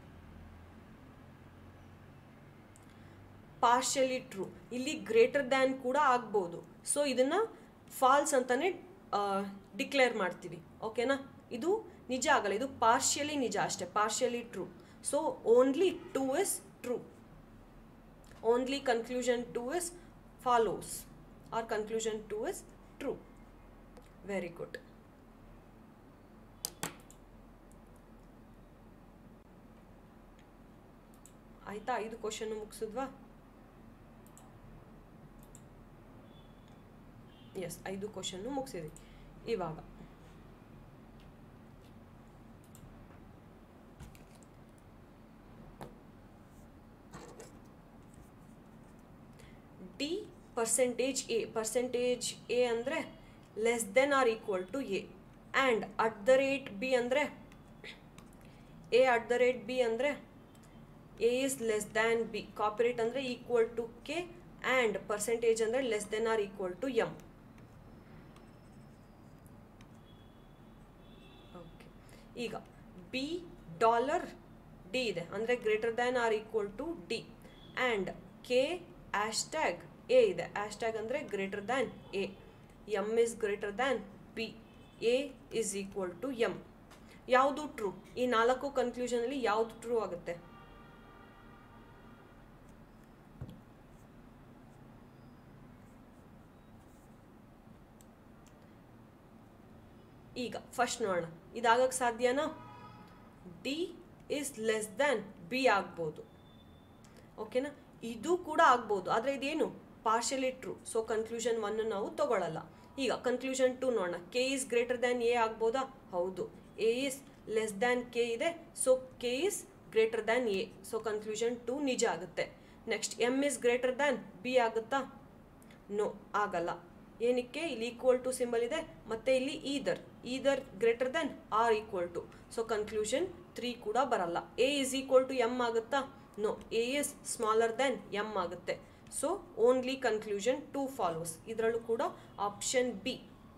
Partially true. ಇಲ್ಲಿ ಗ್ರೇಟರ್ ದ್ಯಾನ್ ಕೂಡ ಆಗ್ಬೋದು. ಸೊ ಇದನ್ನು ಫಾಲ್ಸ್ ಅಂತಲೇ ಡಿಕ್ಲೇರ್ ಮಾಡ್ತೀವಿ. ಓಕೆನಾ? ಇದು ನಿಜ ಆಗಲ್ಲ, ಇದು ಪಾರ್ಷಿಯಲಿ ನಿಜ ಅಷ್ಟೇ, partially true. So only two is true. Only conclusion two is follows, or conclusion two is true. Very good. ಆಯ್ತಾ? ಐದು ಕ್ವಶನ್ ಮುಗಿಸಿದ್ವಾ? ಎಸ್, ಐದು ಕ್ವಶನ್ ಮುಗಿಸಿದ್ವಿ. ಇವಾಗ D percentage A. Percentage A ಅಂದರೆ less than R equal to A and at the rate B ಅಂದರೆ A at the rate B ಅಂದರೆ A is less than B. Copyright ಅಂದರೆ equal to K and percentage ಅಂದರೆ less than R equal to M. Okay, ಈಗ ಬಿ ಡಾಲರ್ ಡಿ ಇದೆ ಅಂದರೆ greater than or equal to D and K hashtag A ಇದೆ. ಆ್ಯಶ್ಟ್ಯಾಗ್ ಅಂದರೆ greater than A. M is greater than B. A is equal to M. ಯಾವುದು ಟ್ರೂ? ಈ ನಾಲ್ಕು ಕನ್ಕ್ಲೂಷನಲ್ಲಿ ಯಾವುದು ಟ್ರೂ ಆಗುತ್ತೆ? ಈಗ ಫಸ್ಟ್ ನೋಡೋಣ. ಇದಾಗಕ್ಕೆ ಸಾಧ್ಯನಾ? D is less than B ಆಗ್ಬೋದು. ಓಕೆನಾ? ಇದು ಕೂಡ ಆಗ್ಬೋದು. ಆದರೆ ಇದೇನು partially true, so conclusion one ನಾವು ತಗೊಳ್ಳಲ್ಲ. ಈಗ ಕನ್ಕ್ಲೂಷನ್ ಟು ನೋಡೋಣ. K is greater than A ಆಗ್ಬೋದಾ? ಹೌದು. A is less than K ಇದೆ, so K is greater than A, so conclusion two ನಿಜ ಆಗುತ್ತೆ. Next M is greater than B ಆಗುತ್ತಾ? ನೋ, ಆಗಲ್ಲ. ಏನಕ್ಕೆ? ಇಲ್ಲಿ ಈಕ್ವಲ್ ಟು ಸಿಂಬಲ್ ಇದೆ, ಮತ್ತೆ ಇಲ್ಲಿ either either greater than or equal to, so conclusion three ಕೂಡ ಬರಲ್ಲ. A is equal to M ಆಗುತ್ತಾ? No, A is smaller than M ಆಗುತ್ತೆ, so only conclusion two follows. ಇದರಲ್ಲೂ ಕೂಡ option B.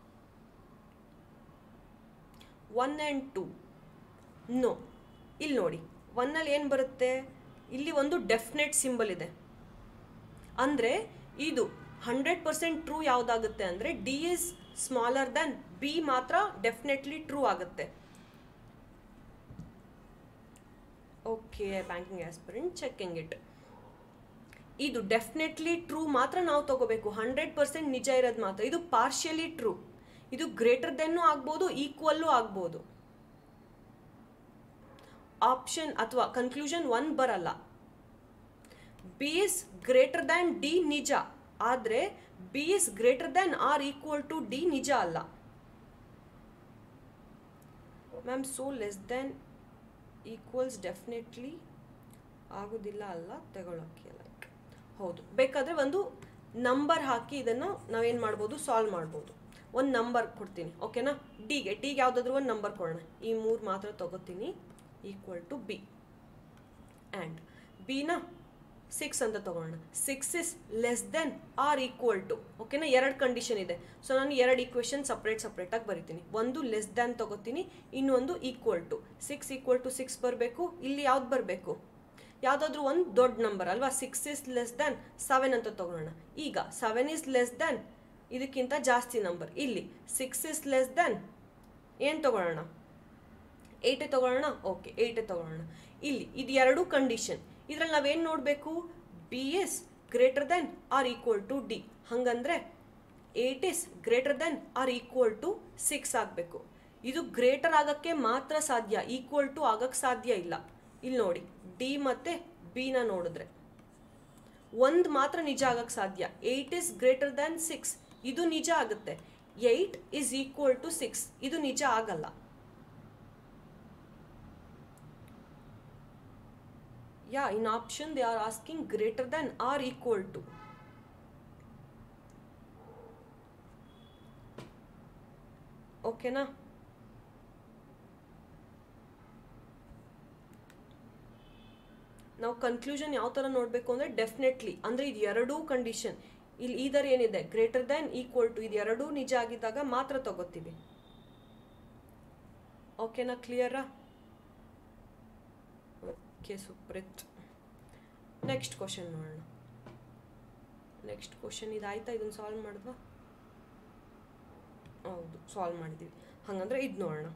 One and two no. ಇಲ್ಲಿ ನೋಡಿ, ಒನ್ನಲ್ಲಿ ಏನು ಬರುತ್ತೆ? ಇಲ್ಲಿ ಒಂದು ಡೆಫಿನೆಟ್ ಸಿಂಬಲ್ ಇದೆ, ಅಂದರೆ ಇದು ಹಂಡ್ರೆಡ್ ಪರ್ಸೆಂಟ್ ಟ್ರೂ ಯಾವುದಾಗುತ್ತೆ ಅಂದರೆ D is smaller than B ಮಾತ್ರ ಡೆಫಿನೆಟ್ಲಿ ಟ್ರೂ ಆಗುತ್ತೆ. Okay, banking aspirant checking it. ಇದು ಡೆಫಿನೆಟ್ಲಿ ಟ್ರೂ ಮಾತ್ರ ನಾವು ತಗೋಬೇಕು, ಹಂಡ್ರೆಡ್ ಪರ್ಸೆಂಟ್ ನಿಜ ಇರೋದು ಮಾತ್ರ. ಇದು ಪಾರ್ಷಿಯಲಿ ಟ್ರೂ, ಇದು ಗ್ರೇಟರ್ ದೆನ್ನು ಆಗ್ಬೋದು, ಈಕ್ವಲ್ಲು ಆಗ್ಬೋದು. ಆಪ್ಷನ್ ಅಥವಾ ಕನ್ಕ್ಲೂಷನ್ ಒನ್ ಬರಲ್ಲ. B is greater than D ನಿಜ, ಆದರೆ B is greater than or equal to D ನಿಜ ಅಲ್ಲ. Ma'am, so less than equals definitely ಆಗೋದಿಲ್ಲ ಅಲ್ಲ ತಗೊಳ್ಳೋಕ್ಕೆ? ಲೈಕ್ ಹೌದು, ಬೇಕಾದರೆ ಒಂದು ನಂಬರ್ ಹಾಕಿ ಇದನ್ನು ನಾವೇನು ಮಾಡ್ಬೋದು, ಸಾಲ್ವ್ ಮಾಡ್ಬೋದು. ಒಂದು ನಂಬರ್ ಕೊಡ್ತೀನಿ, ಓಕೆನಾ? ಡಿಗೆ ಡಿಗೆ ಯಾವುದಾದ್ರೂ ಒಂದು ನಂಬರ್ ಕೊಡೋಣ. ಈ ಮೂರು ಮಾತ್ರ ತಗೋತೀನಿ, ಈಕ್ವಲ್ ಟು ಬಿ. ಆ್ಯಂಡ್ ಬಿನ ಸಿಕ್ಸ್ ಅಂತ ತಗೊಳ್ಳೋಣ. Six is less than R equal to, ಓಕೆನಾ? ಎರಡು ಕಂಡೀಷನ್ ಇದೆ, ಸೊ ನಾನು ಎರಡು ಈಕ್ವೇಷನ್ ಸಪ್ರೇಟ್ ಸಪ್ರೇಟಾಗಿ ಬರಿತೀನಿ. ಒಂದು ಲೆಸ್ ದ್ಯಾನ್ ತಗೋತೀನಿ, ಇನ್ನೊಂದು equal to. Six equal to six ಬರಬೇಕು, ಇಲ್ಲಿ ಯಾವ್ದು ಬರಬೇಕು? ಯಾವುದಾದ್ರೂ ಒಂದು ದೊಡ್ಡ ನಂಬರ್ ಅಲ್ವಾ? Six is less than seven ಅಂತ ತಗೊಳ್ಳೋಣ. ಈಗ ಸೆವೆನ್ ಇಸ್ ಲೆಸ್ ದ್ಯಾನ್ ಇದಕ್ಕಿಂತ ಜಾಸ್ತಿ ನಂಬರ್. ಇಲ್ಲಿ ಸಿಕ್ಸ್ ಇಸ್ ಲೆಸ್ ದ್ಯಾನ್ ಏನು ತಗೊಳ್ಳೋಣ? ಏಯ್ಟೇ ತಗೊಳ್ಳೋಣ. ಓಕೆ, ಏಯ್ಟೇ ತಗೊಳ್ಳೋಣ. ಇಲ್ಲಿ ಇದು ಎರಡು ಕಂಡೀಷನ್. ಇದರಲ್ಲಿ ನಾವೇನು ನೋಡಬೇಕು? B is greater than R equal to D. ಹಾಗಂದ್ರೆ eight is greater than R equal to six ಆಗಬೇಕು. ಇದು ಗ್ರೇಟರ್ ಆಗೋಕ್ಕೆ ಮಾತ್ರ ಸಾಧ್ಯ, ಈಕ್ವಲ್ ಟು ಆಗೋಕ್ಕೆ ಸಾಧ್ಯ ಇಲ್ಲ. ಇಲ್ಲಿ ನೋಡಿ, ಡಿ ಮತ್ತು ಬಿನ ನೋಡಿದ್ರೆ ಒಂದು ಮಾತ್ರ ನಿಜ ಆಗಕ್ಕೆ ಸಾಧ್ಯ. Eight is greater than six, ಇದು ನಿಜ ಆಗುತ್ತೆ. Eight is equal to six, ಇದು ನಿಜ ಆಗಲ್ಲ. Yeah, in option they are asking greater than or equal to. Okay na? ನಾವು ಕನ್ಕ್ಲೂಷನ್ ಯಾವ ಥರ ನೋಡಬೇಕು ಅಂದರೆ ಡೆಫಿನೆಟ್ಲಿ, ಅಂದರೆ ಇದು ಎರಡೂ ಕಂಡೀಷನ್. ಇಲ್ಲಿ ಈದರ್ ಏನಿದೆ, ಗ್ರೇಟರ್ ದ್ಯಾನ್ ಈಕ್ವಲ್ ಟು, ಇದು ಎರಡೂ ನಿಜ ಆಗಿದ್ದಾಗ ಮಾತ್ರ ತಗೋತೀವಿ. ಓಕೆನಾ? ಕ್ಲಿಯರಾ? ಓಕೆ, ಸುಪ್ರೀತ್. ನೆಕ್ಸ್ಟ್ ಕ್ವಶನ್ ನೋಡೋಣ. ನೆಕ್ಸ್ಟ್ ಕ್ವಶನ್ ಇದಾಯ್ತಾ? ಇದನ್ನು ಸಾಲ್ವ್ ಮಾಡಿದ್ವಾ? ಹೌದು, ಸಾಲ್ವ್ ಮಾಡಿದ್ದೀವಿ. ಹಾಗಂದ್ರೆ ಇದು ನೋಡೋಣ.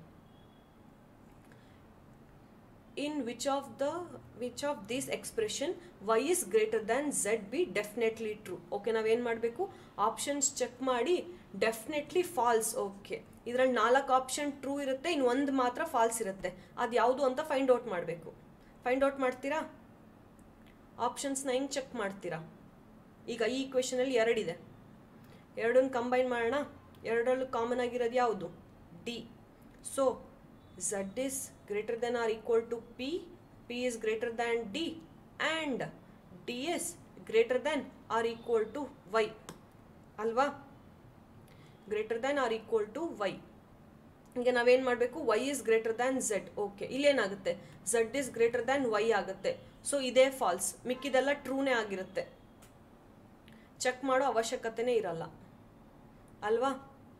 In which of the which of this expression Y is greater than Z be definitely true. Okay, ನಾವೇನು ಮಾಡಬೇಕು? ಆಪ್ಷನ್ಸ್ ಚೆಕ್ ಮಾಡಿ ಡೆಫಿನೆಟ್ಲಿ ಫಾಲ್ಸ್. ಓಕೆ, ಇದರಲ್ಲಿ ನಾಲ್ಕು ಆಪ್ಷನ್ ಟ್ರೂ ಇರುತ್ತೆ, ಇನ್ನು ಒಂದು ಮಾತ್ರ ಫಾಲ್ಸ್ ಇರುತ್ತೆ. ಅದು ಯಾವುದು ಅಂತ ಫೈಂಡ್ ಔಟ್ ಮಾಡಬೇಕು. ಫೈಂಡ್ ಔಟ್ ಮಾಡ್ತೀರಾ? ಆಪ್ಷನ್ಸ್ನ ಹೆಂಗೆ ಚೆಕ್ ಮಾಡ್ತೀರಾ? ಈಗ ಈ ಈಕ್ವೇಷನಲ್ಲಿ ಎರಡಿದೆ, ಎರಡನ್ನು ಕಂಬೈನ್ ಮಾಡೋಣ. ಎರಡರಲ್ಲೂ ಕಾಮನ್ ಆಗಿರೋದು ಯಾವುದು? D. So Z is greater than R equal to P, P is greater than D, and D is greater than or equal to Y ಅಲ್ವಾ? Greater than or equal to Y. ಈಗ ನಾವೇನು ಮಾಡಬೇಕು? Y is greater than Z. Okay, ಇಲ್ಲೇನಾಗುತ್ತೆ? Z is greater than Y ಆಗುತ್ತೆ. ಸೊ ಇದೇ ಫಾಲ್ಸ್, ಮಿಕ್ಕಿದೆಲ್ಲ ಟ್ರೂನೇ ಆಗಿರುತ್ತೆ. ಚೆಕ್ ಮಾಡೋ ಅವಶ್ಯಕತೆನೇ ಇರಲ್ಲ ಅಲ್ವಾ?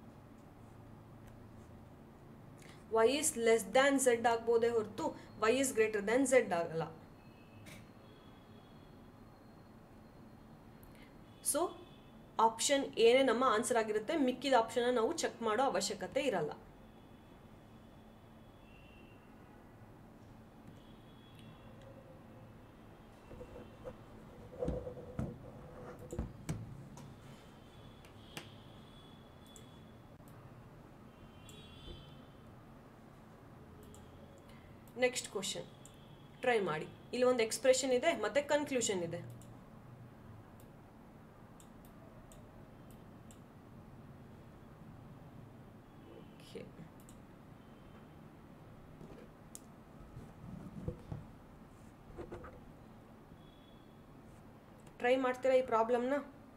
Y is less than Z ಆಗ್ಬೋದೇ ಹೊರತು Y is greater than Z ಆಗಲ್ಲ. ಸೊ ಆಪ್ಷನ್ ಏನೇ ನಮ್ಮ ಆನ್ಸರ್ ಆಗಿರುತ್ತೆ, ಮಿಕ್ಕಿದ ಆಪ್ಷನ್ ನಾವು ಚೆಕ್ ಮಾಡೋ ಅವಶ್ಯಕತೆ ಇರಲ್ಲ. ನೆಕ್ಸ್ಟ್ ಕ್ವಶನ್ ಟ್ರೈ ಮಾಡಿ. ಇಲ್ಲಿ ಒಂದು ಎಕ್ಸ್ಪ್ರೆಷನ್ ಇದೆ ಮತ್ತೆ ಕನ್ಕ್ಲೂಷನ್ ಇದೆ. ಟ್ರೈ ಮಾಡ್ತೀರಾ ಈ ಪ್ರಾಬ್ಲಮ್ನ?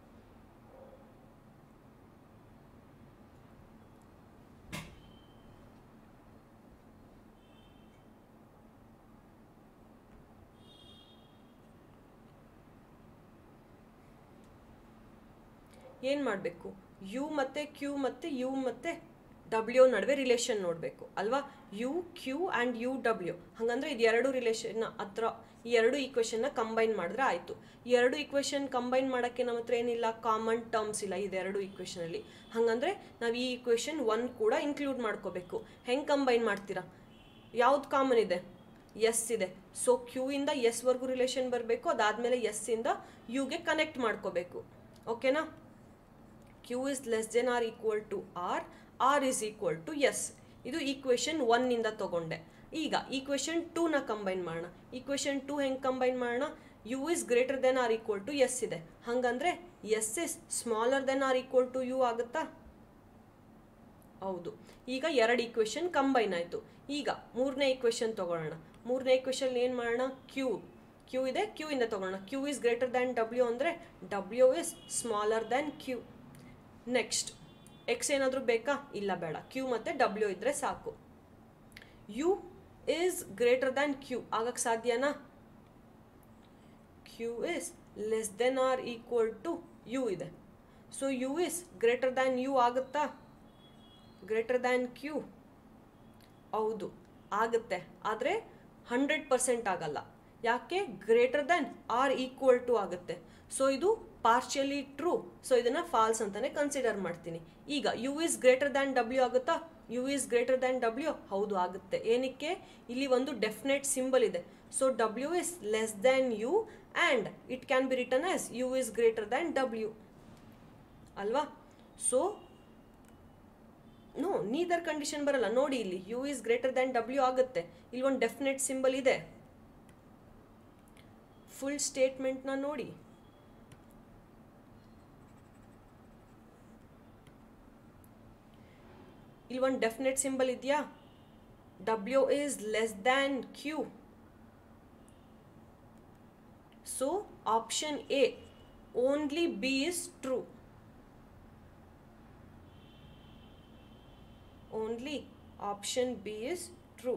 ಏನು ಮಾಡಬೇಕು? ಯು ಮತ್ತು ಕ್ಯೂ ಮತ್ತು ಯು ಮತ್ತು ಡಬ್ಲ್ಯೂ ನಡುವೆ ರಿಲೇಷನ್ ನೋಡಬೇಕು ಅಲ್ವಾ? U Q and U W, ಹಾಗಂದ್ರೆ ಇದು ಎರಡು ರಿಲೇಷನ್ನ ಹತ್ರ ಈ ಎರಡು ಈಕ್ವೇಷನ್ನ ಕಂಬೈನ್ ಮಾಡಿದ್ರೆ ಆಯಿತು. ಈ ಎರಡು ಈಕ್ವೇಷನ್ ಕಂಬೈನ್ ಮಾಡೋಕ್ಕೆ ನಮ್ಮ ಹತ್ರ ಏನಿಲ್ಲ, ಕಾಮನ್ ಟರ್ಮ್ಸ್ ಇಲ್ಲ ಇದೆರಡು ಈಕ್ವೇಷನಲ್ಲಿ. ಹಾಗಂದ್ರೆ ನಾವು ಈ ಈಕ್ವೇಷನ್ ಒನ್ ಕೂಡ ಇನ್ಕ್ಲೂಡ್ ಮಾಡ್ಕೋಬೇಕು. ಹೆಂಗೆ ಕಂಬೈನ್ ಮಾಡ್ತೀರಾ? ಯಾವ್ದು ಕಾಮನ್ ಇದೆ? ಎಸ್ ಇದೆ. ಸೊ ಕ್ಯೂ ಇಂದ ಎಸ್ ವರ್ಗೂ ರಿಲೇಷನ್ ಬರಬೇಕು, ಅದಾದಮೇಲೆ ಎಸ್ ಇಂದ ಯುಗೆ ಕನೆಕ್ಟ್ ಮಾಡ್ಕೋಬೇಕು. ಓಕೆನಾ? Q is less than R equal to R, R is equal to S. ಇದು ಈಕ್ವೇಷನ್ ಒನ್ನಿಂದ ತೊಗೊಂಡೆ. ಈಗ ಈಕ್ವೇಷನ್ ಟೂನ ಕಂಬೈನ್ ಮಾಡೋಣ. ಈಕ್ವೇಷನ್ ಟೂ ಹೆಂಗೆ ಕಂಬೈನ್ ಮಾಡೋಣ? U is greater than R equal to S ಇದೆ, ಹಾಗಂದ್ರೆ S is smaller than R equal to U ಆಗುತ್ತಾ? ಹೌದು. ಈಗ ಎರಡು ಈಕ್ವೇಷನ್ ಕಂಬೈನ್ ಆಯಿತು. ಈಗ ಮೂರನೇ ಈಕ್ವೇಷನ್ ತೊಗೊಳ್ಳೋಣ. ಮೂರನೇ ಈಕ್ವೇಷನ್ ಏನು ಮಾಡೋಣ? ಕ್ಯೂ ಕ್ಯೂ ಇದೆ, ಕ್ಯೂ ಇಂದ ತೊಗೊಳ್ಳೋಣ. Q is greater than W ಅಂದರೆ W is smaller than Q. Next X ಏನಾದರೂ ಬೇಕಾ? ಇಲ್ಲ, ಬೇಡ. ಕ್ಯೂ ಮತ್ತು ಡಬ್ಲ್ಯೂ ಇದ್ದರೆ ಸಾಕು. U is greater than Q ಆಗಕ್ಕೆ ಸಾಧ್ಯನಾ? Q is less than R equal to U ಇದೆ. So U is greater than U ಆಗುತ್ತಾ? Greater than Q? ಹೌದು ಆಗುತ್ತೆ, ಆದರೆ ಹಂಡ್ರೆಡ್ ಪರ್ಸೆಂಟ್ ಆಗಲ್ಲ. ಯಾಕೆ? Greater than or equal to ಆಗುತ್ತೆ. ಸೊ ಇದು ಪಾರ್ಷಿಯಲಿ ಟ್ರೂ. ಸೊ ಇದನ್ನು ಫಾಲ್ಸ್ ಅಂತಲೇ ಕನ್ಸಿಡರ್ ಮಾಡ್ತೀನಿ. ಈಗ U is greater than W ಆಗುತ್ತಾ? U is greater than W? ಹೌದು ಆಗುತ್ತೆ. ಏನಕ್ಕೆ? ಇಲ್ಲಿ ಒಂದು ಡೆಫಿನೆಟ್ ಸಿಂಬಲ್ ಇದೆ. So W is less than U and it can be written as U is greater than W ಅಲ್ವಾ? ಸೊ ನೋ, ನೀದರ್ ಕಂಡೀಷನ್ ಬರಲ್ಲ. ನೋಡಿ, ಇಲ್ಲಿ U is greater than W ಆಗುತ್ತೆ. ಇಲ್ಲಿ ಒಂದು ಡೆಫಿನೆಟ್ ಸಿಂಬಲ್ ಇದೆ. ಫುಲ್ ಸ್ಟೇಟ್ಮೆಂಟ್ನ ನೋಡಿ. ಇಲ್ಲಿ ಒಂದು ಡೆಫಿನೆಟ್ ಸಿಂಬಲ್ ಇದೆಯಾ? W is less than Q. So option A, only B is true. Only option B is true.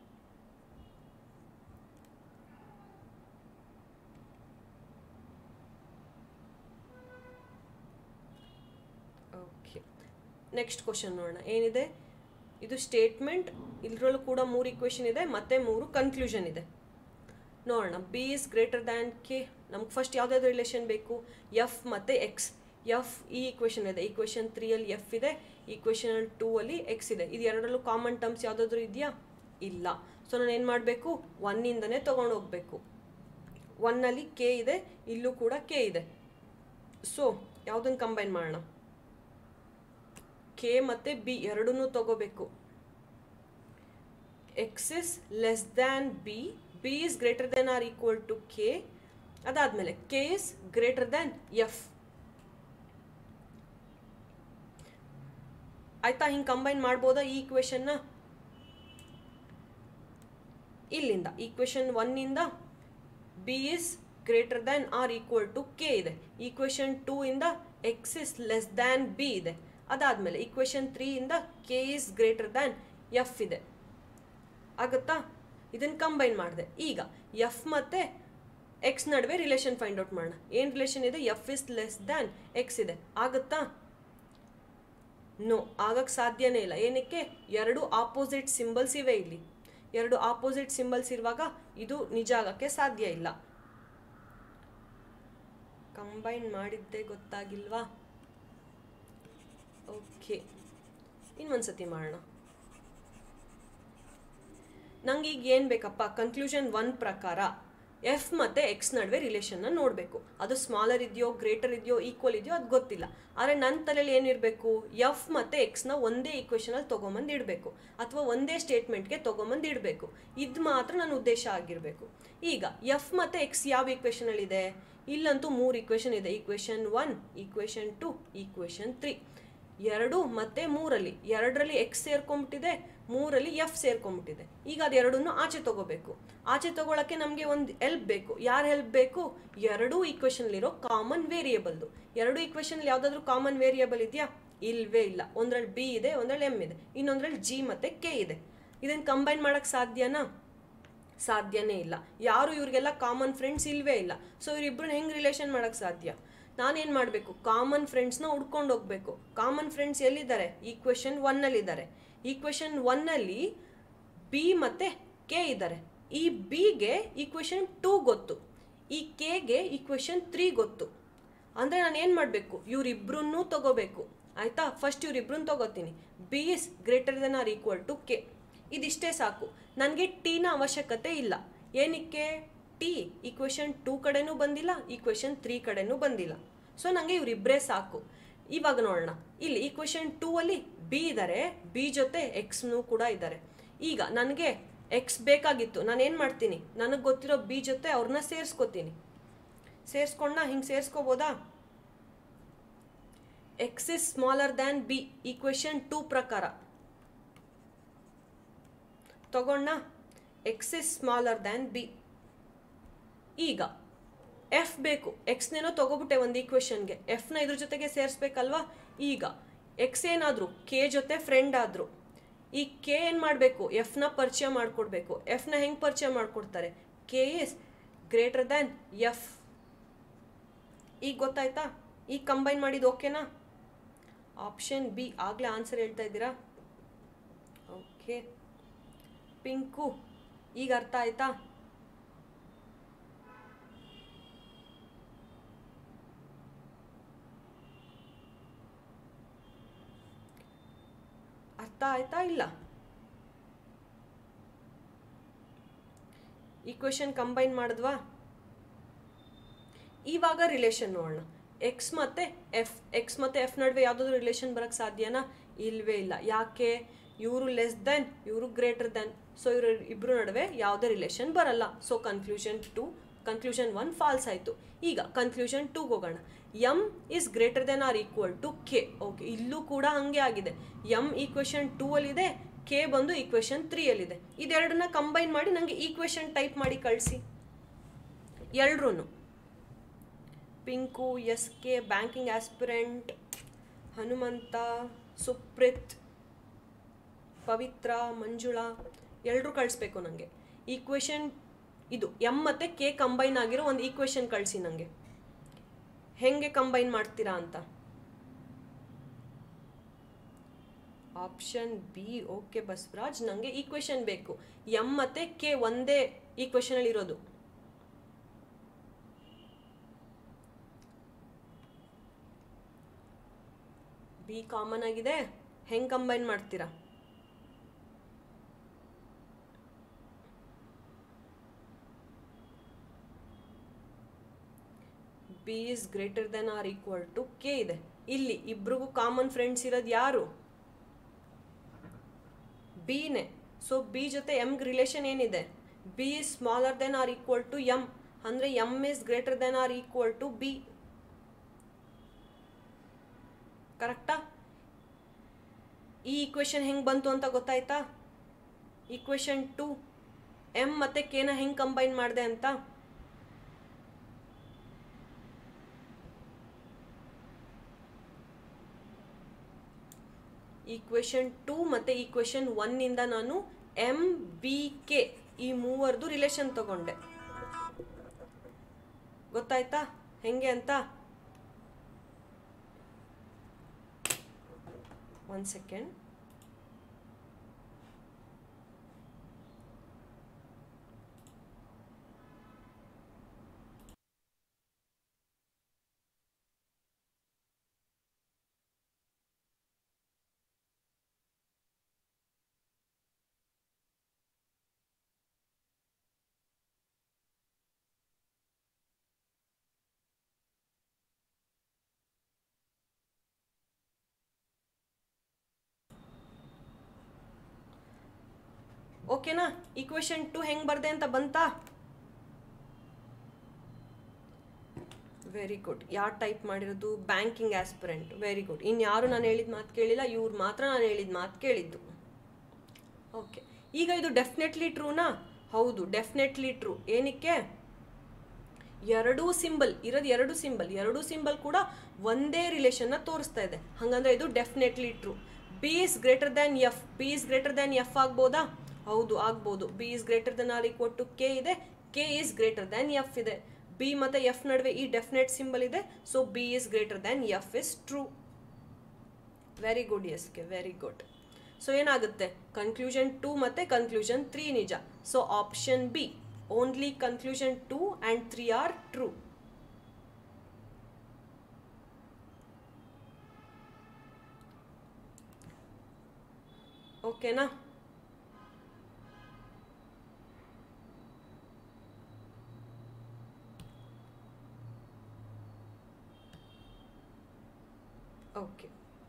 Next question ನೋಡೋಣ ಏನಿದೆ. ಇದು ಸ್ಟೇಟ್ಮೆಂಟ್, ಇದರಲ್ಲೂ ಕೂಡ ಮೂರು ಇಕ್ವೇಷನ್ ಇದೆ ಮತ್ತು ಮೂರು ಕನ್ಕ್ಲೂಷನ್ ಇದೆ. ನೋಡೋಣ. B is greater than K. ನಮ್ಗೆ ಫಸ್ಟ್ ಯಾವುದಾದ್ರು ರಿಲೇಷನ್ ಬೇಕು? ಎಫ್ ಮತ್ತು ಎಕ್ಸ್. ಎಫ್ ಈ ಇಕ್ವೇಷನ್ ಇದೆ, ಈಕ್ವೇಷನ್ ತ್ರೀಯಲ್ಲಿ ಎಫ್ ಇದೆ, ಈಕ್ವೇಷನ್ ಟೂ ಅಲ್ಲಿ ಎಕ್ಸ್ ಇದೆ. ಇದು ಎರಡರಲ್ಲೂ ಕಾಮನ್ ಟರ್ಮ್ಸ್ ಯಾವುದಾದ್ರೂ ಇದೆಯಾ? ಇಲ್ಲ. ಸೊ ನಾನು ಏನು ಮಾಡಬೇಕು? ಒನ್ನಿಂದನೇ ತೊಗೊಂಡು ಹೋಗಬೇಕು. ಒನ್ನಲ್ಲಿ ಕೆ ಇದೆ, ಇಲ್ಲೂ ಕೂಡ ಕೆ ಇದೆ. ಸೊ ಯಾವುದನ್ನು ಕಂಬೈನ್ ಮಾಡೋಣ? ಕೆ ಮತ್ತು ಬಿ ಎರಡನ್ನೂ ತಗೋಬೇಕು. X is less than B, B is greater than or equal to K. ಅದಾದಮೇಲೆ K is greater than F. ಆಯ್ತಾ? ಹಿಂಗೆ ಕಂಬೈನ್ ಮಾಡ್ಬೋದಾ ಈ ಈಕ್ವೇಷನ್ನ? ಇಲ್ಲಿಂದ ಈಕ್ವೇಷನ್ ಒನ್ನಿಂದ B is greater than or equal to K ಇದೆ. ಈಕ್ವೇಷನ್ ಟೂ ಇಂದ X is less than B ಇದೆ. ಅದಾದಮೇಲೆ ಈಕ್ವೇಷನ್ ತ್ರೀ ಇಂದ K is greater than F ಇದೆ. ಆಗುತ್ತಾ? ಇದನ್ನು ಕಂಬೈನ್ ಮಾಡಿದೆ. ಈಗ ಎಫ್ ಮತ್ತು ಎಕ್ಸ್ ನಡುವೆ ರಿಲೇಷನ್ ಫೈಂಡ್ ಔಟ್ ಮಾಡೋಣ. ಏನು ರಿಲೇಷನ್ ಇದೆ? F is less than X ಇದೆ. ಆಗುತ್ತಾ? ನೋ, ಆಗಕ್ಕೆ ಸಾಧ್ಯನೇ ಇಲ್ಲ. ಏನಕ್ಕೆ? ಎರಡು ಆಪೋಸಿಟ್ ಸಿಂಬಲ್ಸ್ ಇವೆ ಇಲ್ಲಿ. ಎರಡು ಆಪೋಸಿಟ್ ಸಿಂಬಲ್ಸ್ ಇರುವಾಗ ಇದು ನಿಜ ಆಗಕ್ಕೆ ಸಾಧ್ಯ ಇಲ್ಲ. ಕಂಬೈನ್ ಮಾಡಿದ್ದೇ ಗೊತ್ತಾಗಿಲ್ವಾ? ಓಕೆ, ಇನ್ನೊಂದ್ಸತಿ ಮಾಡೋಣ. ನಂಗೆ ಈಗ ಏನು ಬೇಕಪ್ಪ? ಕನ್ಕ್ಲೂಷನ್ ಒನ್ ಪ್ರಕಾರ ಎಫ್ ಮತ್ತು ಎಕ್ಸ್ ನಡುವೆ ರಿಲೇಷನ್ನ ನೋಡಬೇಕು. ಅದು ಸ್ಮಾಲರ್ ಇದೆಯೋ, ಗ್ರೇಟರ್ ಇದೆಯೋ, ಈಕ್ವಲ್ ಇದೆಯೋ ಅದು ಗೊತ್ತಿಲ್ಲ. ಆದರೆ ನನ್ನ ತಲೆಯಲ್ಲಿ ಏನಿರಬೇಕು? ಎಫ್ ಮತ್ತು ಎಕ್ಸ್ನ ಒಂದೇ ಈಕ್ವೇಷನಲ್ಲಿ ತೊಗೊಂಬಂದು ಇಡಬೇಕು, ಅಥವಾ ಒಂದೇ ಸ್ಟೇಟ್ಮೆಂಟ್ಗೆ ತೊಗೊಂಬಂದು ಇಡಬೇಕು. ಇದು ಮಾತ್ರ ನನ್ನ ಉದ್ದೇಶ ಆಗಿರಬೇಕು. ಈಗ ಎಫ್ ಮತ್ತು ಎಕ್ಸ್ ಯಾವ ಈಕ್ವೇಷನಲ್ಲಿದೆ? ಇಲ್ಲಂತೂ ಮೂರು ಈಕ್ವೇಷನ್ ಇದೆ. Equation one, equation two, equation three. ಎರಡು ಮತ್ತು ಮೂರಲ್ಲಿ ಎರಡರಲ್ಲಿ ಎಕ್ಸ್ ಸೇರ್ಕೊಂಡ್ಬಿಟ್ಟಿದೆ, ಮೂರಲ್ಲಿ ಎಫ್ ಸೇರ್ಕೊಂಡ್ಬಿಟ್ಟಿದೆ. ಈಗ ಅದೆರಡನ್ನು ಆಚೆ ತಗೋಬೇಕು. ಆಚೆ ತಗೊಳಕ್ಕೆ ನಮಗೆ ಒಂದು ಹೆಲ್ಪ್ ಬೇಕು. ಯಾರು ಹೆಲ್ಪ್ ಬೇಕು? ಎರಡೂ ಈಕ್ವೇಷನ್ಲಿರೋ ಕಾಮನ್ ವೇರಿಯೇಬಲ್ದು. ಎರಡು ಈಕ್ವೇಷನ್ಲಿ ಯಾವುದಾದ್ರೂ ಕಾಮನ್ ವೇರಿಯೇಬಲ್ ಇದೆಯಾ? ಇಲ್ವೇ ಇಲ್ಲ. ಒಂದ್ರಲ್ಲಿ ಬಿ ಇದೆ, ಒಂದ್ರಲ್ಲಿ ಎಮ್ ಇದೆ, ಇನ್ನೊಂದ್ರಲ್ಲಿ ಜಿ ಮತ್ತು ಕೆ ಇದೆ. ಇದನ್ನು ಕಂಬೈನ್ ಮಾಡೋಕ್ಕೆ ಸಾಧ್ಯನಾ? ಸಾಧ್ಯನೇ ಇಲ್ಲ. ಯಾರು ಇವ್ರಿಗೆಲ್ಲ ಕಾಮನ್ ಫ್ರೆಂಡ್ಸ್ ಇಲ್ವೇ ಇಲ್ಲ. ಸೊ ಇವರಿಬ್ಬರನ್ನ ಹೆಂಗೆ ರಿಲೇಷನ್ ಮಾಡೋಕ್ಕೆ ಸಾಧ್ಯ? ನಾನೇನು ಮಾಡಬೇಕು? ಕಾಮನ್ ಫ್ರೆಂಡ್ಸ್ನ ಹುಡ್ಕೊಂಡು ಹೋಗಬೇಕು. ಕಾಮನ್ ಫ್ರೆಂಡ್ಸ್ ಎಲ್ಲಿದ್ದಾರೆ? ಈಕ್ವೇಷನ್ ಒನ್ನಲ್ಲಿದ್ದಾರೆ. ಈಕ್ವೇಷನ್ ಒನ್ನಲ್ಲಿ ಬಿ ಮತ್ತು ಕೆ ಇದ್ದಾರೆ. ಈ ಬಿಗೆ ಈಕ್ವೇಷನ್ ಟೂ ಗೊತ್ತು, ಈ ಕೆಗೆ ಈಕ್ವೇಷನ್ ತ್ರೀ ಗೊತ್ತು. ಅಂದರೆ ನಾನು ಏನು ಮಾಡಬೇಕು? ಇವರಿಬ್ಬರನ್ನೂ ತಗೋಬೇಕು. ಆಯಿತಾ? ಫಸ್ಟ್ ಇವರಿಬ್ಬರನ್ನ ತಗೋತೀನಿ. B is greater than R equal to K. ಇದಿಷ್ಟೇ ಸಾಕು. ನನಗೆ ಟೀನ ಅವಶ್ಯಕತೆ ಇಲ್ಲ. ಏನಕ್ಕೆ? ಟಿ ಈಕ್ವೇಷನ್ ಟೂ ಕಡೆನೂ ಬಂದಿಲ್ಲ, ಈಕ್ವೇಷನ್ ತ್ರೀ ಕಡೆನೂ ಬಂದಿಲ್ಲ. ಸೊ ನನಗೆ ಇವರಿಬ್ಬರೇ ಸಾಕು. ಇವಾಗ ನೋಡೋಣ. ಇಲ್ಲಿ ಈಕ್ವೇಷನ್ ಟೂ ಅಲ್ಲಿ ಬಿ ಇದ್ದಾರೆ, ಬಿ ಜೊತೆ ಎಕ್ಸ್ನೂ ಕೂಡ ಇದ್ದಾರೆ. ಈಗ ನನಗೆ ಎಕ್ಸ್ ಬೇಕಾಗಿತ್ತು. ನಾನು ಏನು ಮಾಡ್ತೀನಿ? ನನಗೆ ಗೊತ್ತಿರೋ ಬಿ ಜೊತೆ ಅವ್ರನ್ನ ಸೇರಿಸ್ಕೋತೀನಿ. ಸೇರಿಸ್ಕೊಂಡ ಹಿಂಗೆ ಸೇರಿಸ್ಕೋಬೋದಾ? X is smaller than B equation two ಪ್ರಕಾರ ತಗೊಂಡ. X is smaller than B. ಈಗ ಎಫ್ ಬೇಕು. ಎಕ್ಸ್ನೇನೋ ತಗೋಬಿಟ್ಟೆ ಒಂದು ಈಕ್ವೇಷನ್ಗೆ, ಎಫ್ನ ಇದ್ರ ಜೊತೆಗೆ ಸೇರಿಸ್ಬೇಕಲ್ವಾ? ಈಗ ಎಕ್ಸ್ ಏನಾದರೂ ಕೆ ಜೊತೆ ಫ್ರೆಂಡ್ ಆದರು. ಈ ಕೆ ಏನು ಮಾಡಬೇಕು? ಎಫ್ನ ಪರಿಚಯ ಮಾಡಿಕೊಡ್ಬೇಕು. ಎಫ್ನ ಹೆಂಗೆ ಪರಿಚಯ ಮಾಡಿಕೊಡ್ತಾರೆ? K is greater than F. ಈಗ ಗೊತ್ತಾಯ್ತಾ? ಈಗ ಕಂಬೈನ್ ಮಾಡಿದ್ದು ಓಕೆನಾ? Option B. ಆಗಲೇ ಆನ್ಸರ್ ಹೇಳ್ತಾ ಇದ್ದೀರಾ? ಓಕೆ ಪಿಂಕು, ಈಗ ಅರ್ಥ ಆಯ್ತಾ? ಅರ್ಥ ಆಯ್ತಾ? ಇಲ್ಲ ಈಕ್ವೇಷನ್ ಕಂಬೈನ್ ಮಾಡಿದ್ವಾ? ಇವಾಗ ರಿಲೇಷನ್ ನೋಡೋಣ. ಎಕ್ಸ್ ಮತ್ತು ಎಫ್, ಎಕ್ಸ್ ಮತ್ತು ಎಫ್ ನಡುವೆ ಯಾವುದಾದ್ರು ರಿಲೇಷನ್ ಬರೋಕ್ಕೆ ಸಾಧ್ಯನಾ? ಇಲ್ವೇ ಇಲ್ಲ. ಯಾಕೆ? ಇವರು ಲೆಸ್ ದೆನ್, ಇವರು ಗ್ರೇಟರ್ ದೆನ್. ಸೊ ಇವರು ಇಬ್ಬರು ನಡುವೆ ಯಾವುದೇ ರಿಲೇಷನ್ ಬರಲ್ಲ. So conclusion two conclusion one false ಆಯಿತು. ಈಗ ಕನ್ಕ್ಲೂಷನ್ ಟೂಗೆ ಹೋಗೋಣ. M is greater than R equal to K. Okay, ಇಲ್ಲೂ ಕೂಡ ಹಾಗೆ ಆಗಿದೆ. ಎಮ್ ಈಕ್ವೇಷನ್ ಟೂ ಅಲ್ಲಿದೆ, ಕೆ ಬಂದು ಈಕ್ವೇಷನ್ ತ್ರೀ ಅಲ್ಲಿದೆ. ಇದೆರಡನ್ನ ಕಂಬೈನ್ ಮಾಡಿ ನನಗೆ ಈಕ್ವೇಷನ್ ಟೈಪ್ ಮಾಡಿ ಕಳಿಸಿ ಎಲ್ರೂ. Pinku, S K, banking aspirant, Hanumantha, Suprith, Pavithra, Manjula ಎಲ್ಲರೂ ಕಳಿಸ್ಬೇಕು ನನಗೆ. ಈಕ್ವೇಷನ್ ಇದು ಎಮ್ ಮತ್ತು ಕೆ ಕಂಬೈನ್ ಆಗಿರೋ ಒಂದು ಈಕ್ವೇಷನ್ ಕಳಿಸಿ ನನಗೆ. ಹೆಂಗೆ ಕಂಬೈನ್ ಮಾಡ್ತೀರಾ ಅಂತ. Option B. ಓಕೆ ಬಸವರಾಜ್, ನನಗೆ ಈಕ್ವೇಷನ್ ಬೇಕು. ಎಮ್ ಮತ್ತು ಕೆ ಒಂದೇ ಈಕ್ವೇಷನಲ್ಲಿ ಇರೋದು. ಬಿ ಕಾಮನ್ ಆಗಿದೆ. ಹೆಂಗೆ ಕಂಬೈನ್ ಮಾಡ್ತೀರಾ? B is greater than R equal to K ಇದೆ. ಇಲ್ಲಿ ಇಬ್ರಿಗೂ ಕಾಮನ್ ಫ್ರೆಂಡ್ಸ್ ಇರೋದು ಯಾರು? ಬಿನೇ. ಸೊ ಬಿ ಜೊತೆ ಎಮ್ಗೆ ರಿಲೇಷನ್ ಏನಿದೆ? B is smaller than R equal to M. ಅಂದರೆ M is greater than R equal to B. ಕರೆಕ್ಟಾ? ಈ ಈಕ್ವೇಷನ್ ಹೆಂಗೆ ಬಂತು ಅಂತ ಗೊತ್ತಾಯ್ತಾ? ಈಕ್ವೇಷನ್ ಟು ಎಮ್ ಮತ್ತು ಕೆನ ಹೆಂಗೆ ಕಂಬೈನ್ ಮಾಡಿದೆ ಅಂತ. ಈಕ್ವೇಷನ್ ಟೂ ಮತ್ತು ಈಕ್ವೇಷನ್ ಒನ್ನಿಂದ ನಾನು ಎಮ್ ಬಿ ಕೆ ಈ ಮೂವರದು ರಿಲೇಷನ್ ತಗೊಂಡೆ. ಗೊತ್ತಾಯ್ತಾ ಹೆಂಗೆ ಅಂತ? One second. ಓಕೆನಾ? ಈಕ್ವೇಷನ್ ಟು ಹೆಂಗೆ ಬರ್ದೆ ಅಂತ ಬಂತಾ? Very good. ಯಾರು ಟೈಪ್ ಮಾಡಿರೋದು? Banking aspirant. Very good. ಇನ್ಯಾರು ನಾನು ಹೇಳಿದ ಮಾತು ಕೇಳಿಲ್ಲ, ಇವ್ರು ಮಾತ್ರ ನಾನು ಹೇಳಿದ ಮಾತು ಕೇಳಿದ್ದು. ಓಕೆ, ಈಗ ಇದು ಡೆಫಿನೆಟ್ಲಿ ಟ್ರೂನಾ? ಹೌದು, ಡೆಫಿನೆಟ್ಲಿ ಟ್ರೂ. ಏನಕ್ಕೆ? ಎರಡೂ ಸಿಂಬಲ್ ಇರೋದು, ಎರಡು ಸಿಂಬಲ್ ಎರಡೂ ಸಿಂಬಲ್ ಕೂಡ ಒಂದೇ ರಿಲೇಷನ್ನ ತೋರಿಸ್ತಾ ಇದೆ. ಹಾಗಂದ್ರೆ ಇದು definitely true. B is greater than F. B is greater than F ಆಗ್ಬೋದಾ? ಹೌದು, ಆಗ್ಬೋದು. B is greater than or equal to K ಇದೆ, K is greater than F ಇದೆ. ಬಿ ಮತ್ತು ಎಫ್ ನಡುವೆ ಈ ಡೆಫಿನೆಟ್ ಸಿಂಬಲ್ ಇದೆ, so B is greater than F is true. Very good S K, very good. So ಏನಾಗುತ್ತೆ? ಕನ್ಕ್ಲೂಷನ್ ಟೂ ಮತ್ತು ಕನ್ಕ್ಲೂಷನ್ ತ್ರೀ ನಿಜ. So option B, only conclusion two and three are true. ಓಕೆನಾ? ಓಕೆ,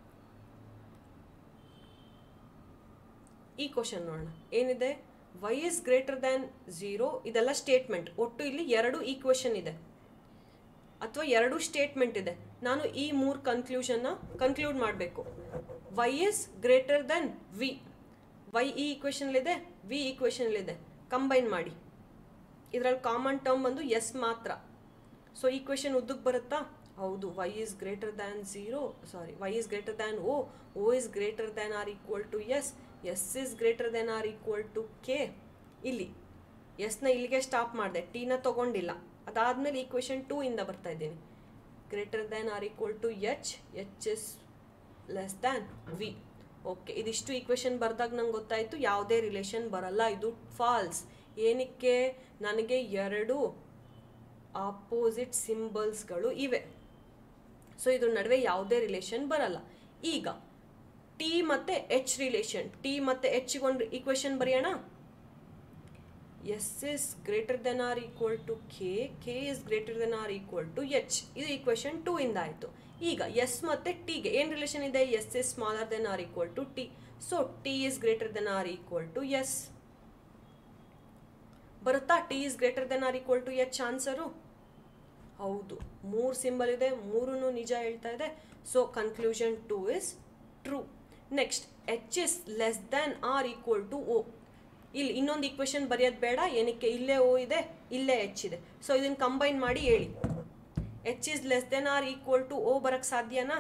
ಈ ಕ್ವಶನ್ ನೋಡೋಣ. ಏನಿದೆ? Y is greater than zero. ಇದೆಲ್ಲ ಸ್ಟೇಟ್ಮೆಂಟ್. ಒಟ್ಟು ಇಲ್ಲಿ ಎರಡು ಈಕ್ವೇಷನ್ ಇದೆ ಅಥವಾ ಎರಡು ಸ್ಟೇಟ್ಮೆಂಟ್ ಇದೆ. ನಾನು ಈ ಮೂರು ಕನ್ಕ್ಲೂಷನ್ನ ಕನ್ಕ್ಲೂಡ್ ಮಾಡಬೇಕು. Y is greater than V. Y ಈ ಈಕ್ವೇಷನ್ಲಿದೆ, ವಿ ಈಕ್ವೇಷನ್ಲಿದೆ. ಕಂಬೈನ್ ಮಾಡಿ. ಇದರಲ್ಲಿ ಕಾಮನ್ ಟರ್ಮ್ ಬಂದು ಎಸ್ ಮಾತ್ರ. ಸೊ ಈಕ್ವೇಷನ್ ಉದ್ದಕ್ಕೆ ಬರುತ್ತಾ? ಹೌದು. Y is greater than zero, sorry Y is greater than O, O is greater than or equal to S, S is greater than R equal to K. ಇಲ್ಲಿ ಎಸ್ನ ಇಲ್ಲಿಗೆ ಸ್ಟಾಪ್ ಮಾಡಿದೆ, ಟೀನ ತೊಗೊಂಡಿಲ್ಲ. ಅದಾದಮೇಲೆ ಈಕ್ವೇಷನ್ ಟೂ ಇಂದ ಬರ್ತಾ ಇದ್ದೀನಿ. Greater than or equal to H, H is less than V. Okay, ಇದಿಷ್ಟು ಈಕ್ವೇಷನ್ ಬರೆದಾಗ ನಂಗೆ ಗೊತ್ತಾಯಿತು ಯಾವುದೇ ರಿಲೇಷನ್ ಬರಲ್ಲ, ಇದು ಫಾಲ್ಸ್. ಏನಕ್ಕೆ? ನನಗೆ ಎರಡು ಆಪೋಸಿಟ್ ಸಿಂಬಲ್ಸ್ಗಳು ಇವೆ, ಸೊ ಇದ್ರ ನಡುವೆ ಯಾವುದೇ ರಿಲೇಷನ್ ಬರಲ್ಲ. ಈಗ ಟಿ ಮತ್ತು ಎಚ್ ರಿಲೇಷನ್, ಟಿ ಮತ್ತು ಎಚ್ಗೊಂದು ಈಕ್ವೇಷನ್ ಬರೆಯೋಣ. S is greater than R equal to K, K is greater than R equal to H. ಇದು ಈಕ್ವೇಷನ್ ಟೂ ಇಂದ ಆಯಿತು. ಈಗ ಎಸ್ ಮತ್ತು ಟಿಗೆ ಏನು ರಿಲೇಷನ್ ಇದೆ? S is smaller than R equal to T, so T is greater than R equal to S. ಬರುತ್ತಾ? T is greater than R equal to H answer? ಹೌದು, ಮೂರು ಸಿಂಬಲ್ ಇದೆ, ಮೂರೂ ನಿಜ ಹೇಳ್ತಾ ಇದೆ. So conclusion two is true. Next, H is less than or equal to O. ಇಲ್ಲಿ ಇನ್ನೊಂದು ಈಕ್ವೇಷನ್ ಬರೆಯೋದು ಬೇಡ. ಏನಕ್ಕೆ? ಇಲ್ಲೇ ಓ ಇದೆ, ಇಲ್ಲೇ ಎಚ್ ಇದೆ. ಸೊ ಇದನ್ನು ಕಂಬೈನ್ ಮಾಡಿ ಹೇಳಿ. H is less than R equal to O ಬರಕ್ಕೆ ಸಾಧ್ಯನಾ?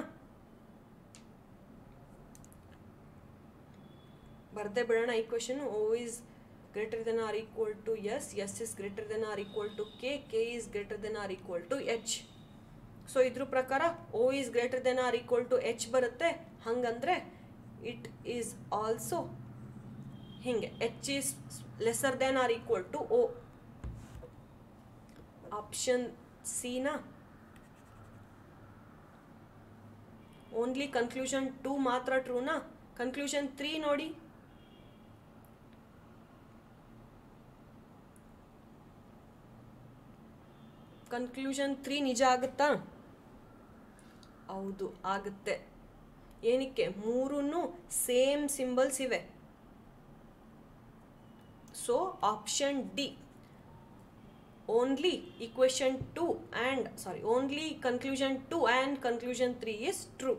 ಬರ್ದೇ ಬಿಡೋಣ equation. O is greater than R equal to S, S is greater than R equal to K, K is greater than R equal to H. So ಇದ್ರ ಪ್ರಕಾರ O is greater than R equal to H ಬರುತ್ತೆ. ಹಂಗಂದ್ರೆ ಇಟ್ ಈಸ್ ಆಲ್ಸೋ ಹಿಂಗೆ, H is lesser than R equal to O. Option ಸಿನಾ? ಓನ್ಲಿ ಕನ್ಕ್ಲೂಷನ್ ಟೂ ಮಾತ್ರ ಟ್ರೂನಾ? ಕನ್ಕ್ಲೂಷನ್ ತ್ರೀ ನೋಡಿ. ಕನ್ಕ್ಲೂಷನ್ ತ್ರೀ ನಿಜ ಆಗುತ್ತಾ? ಹೌದು, ಆಗುತ್ತೆ. ಏನಕ್ಕೆ? ಮೂರೂ ಸೇಮ್ ಸಿಂಬಲ್ಸ್ ಇವೆ. So option D, only equation two and sorry only conclusion two and conclusion three is true.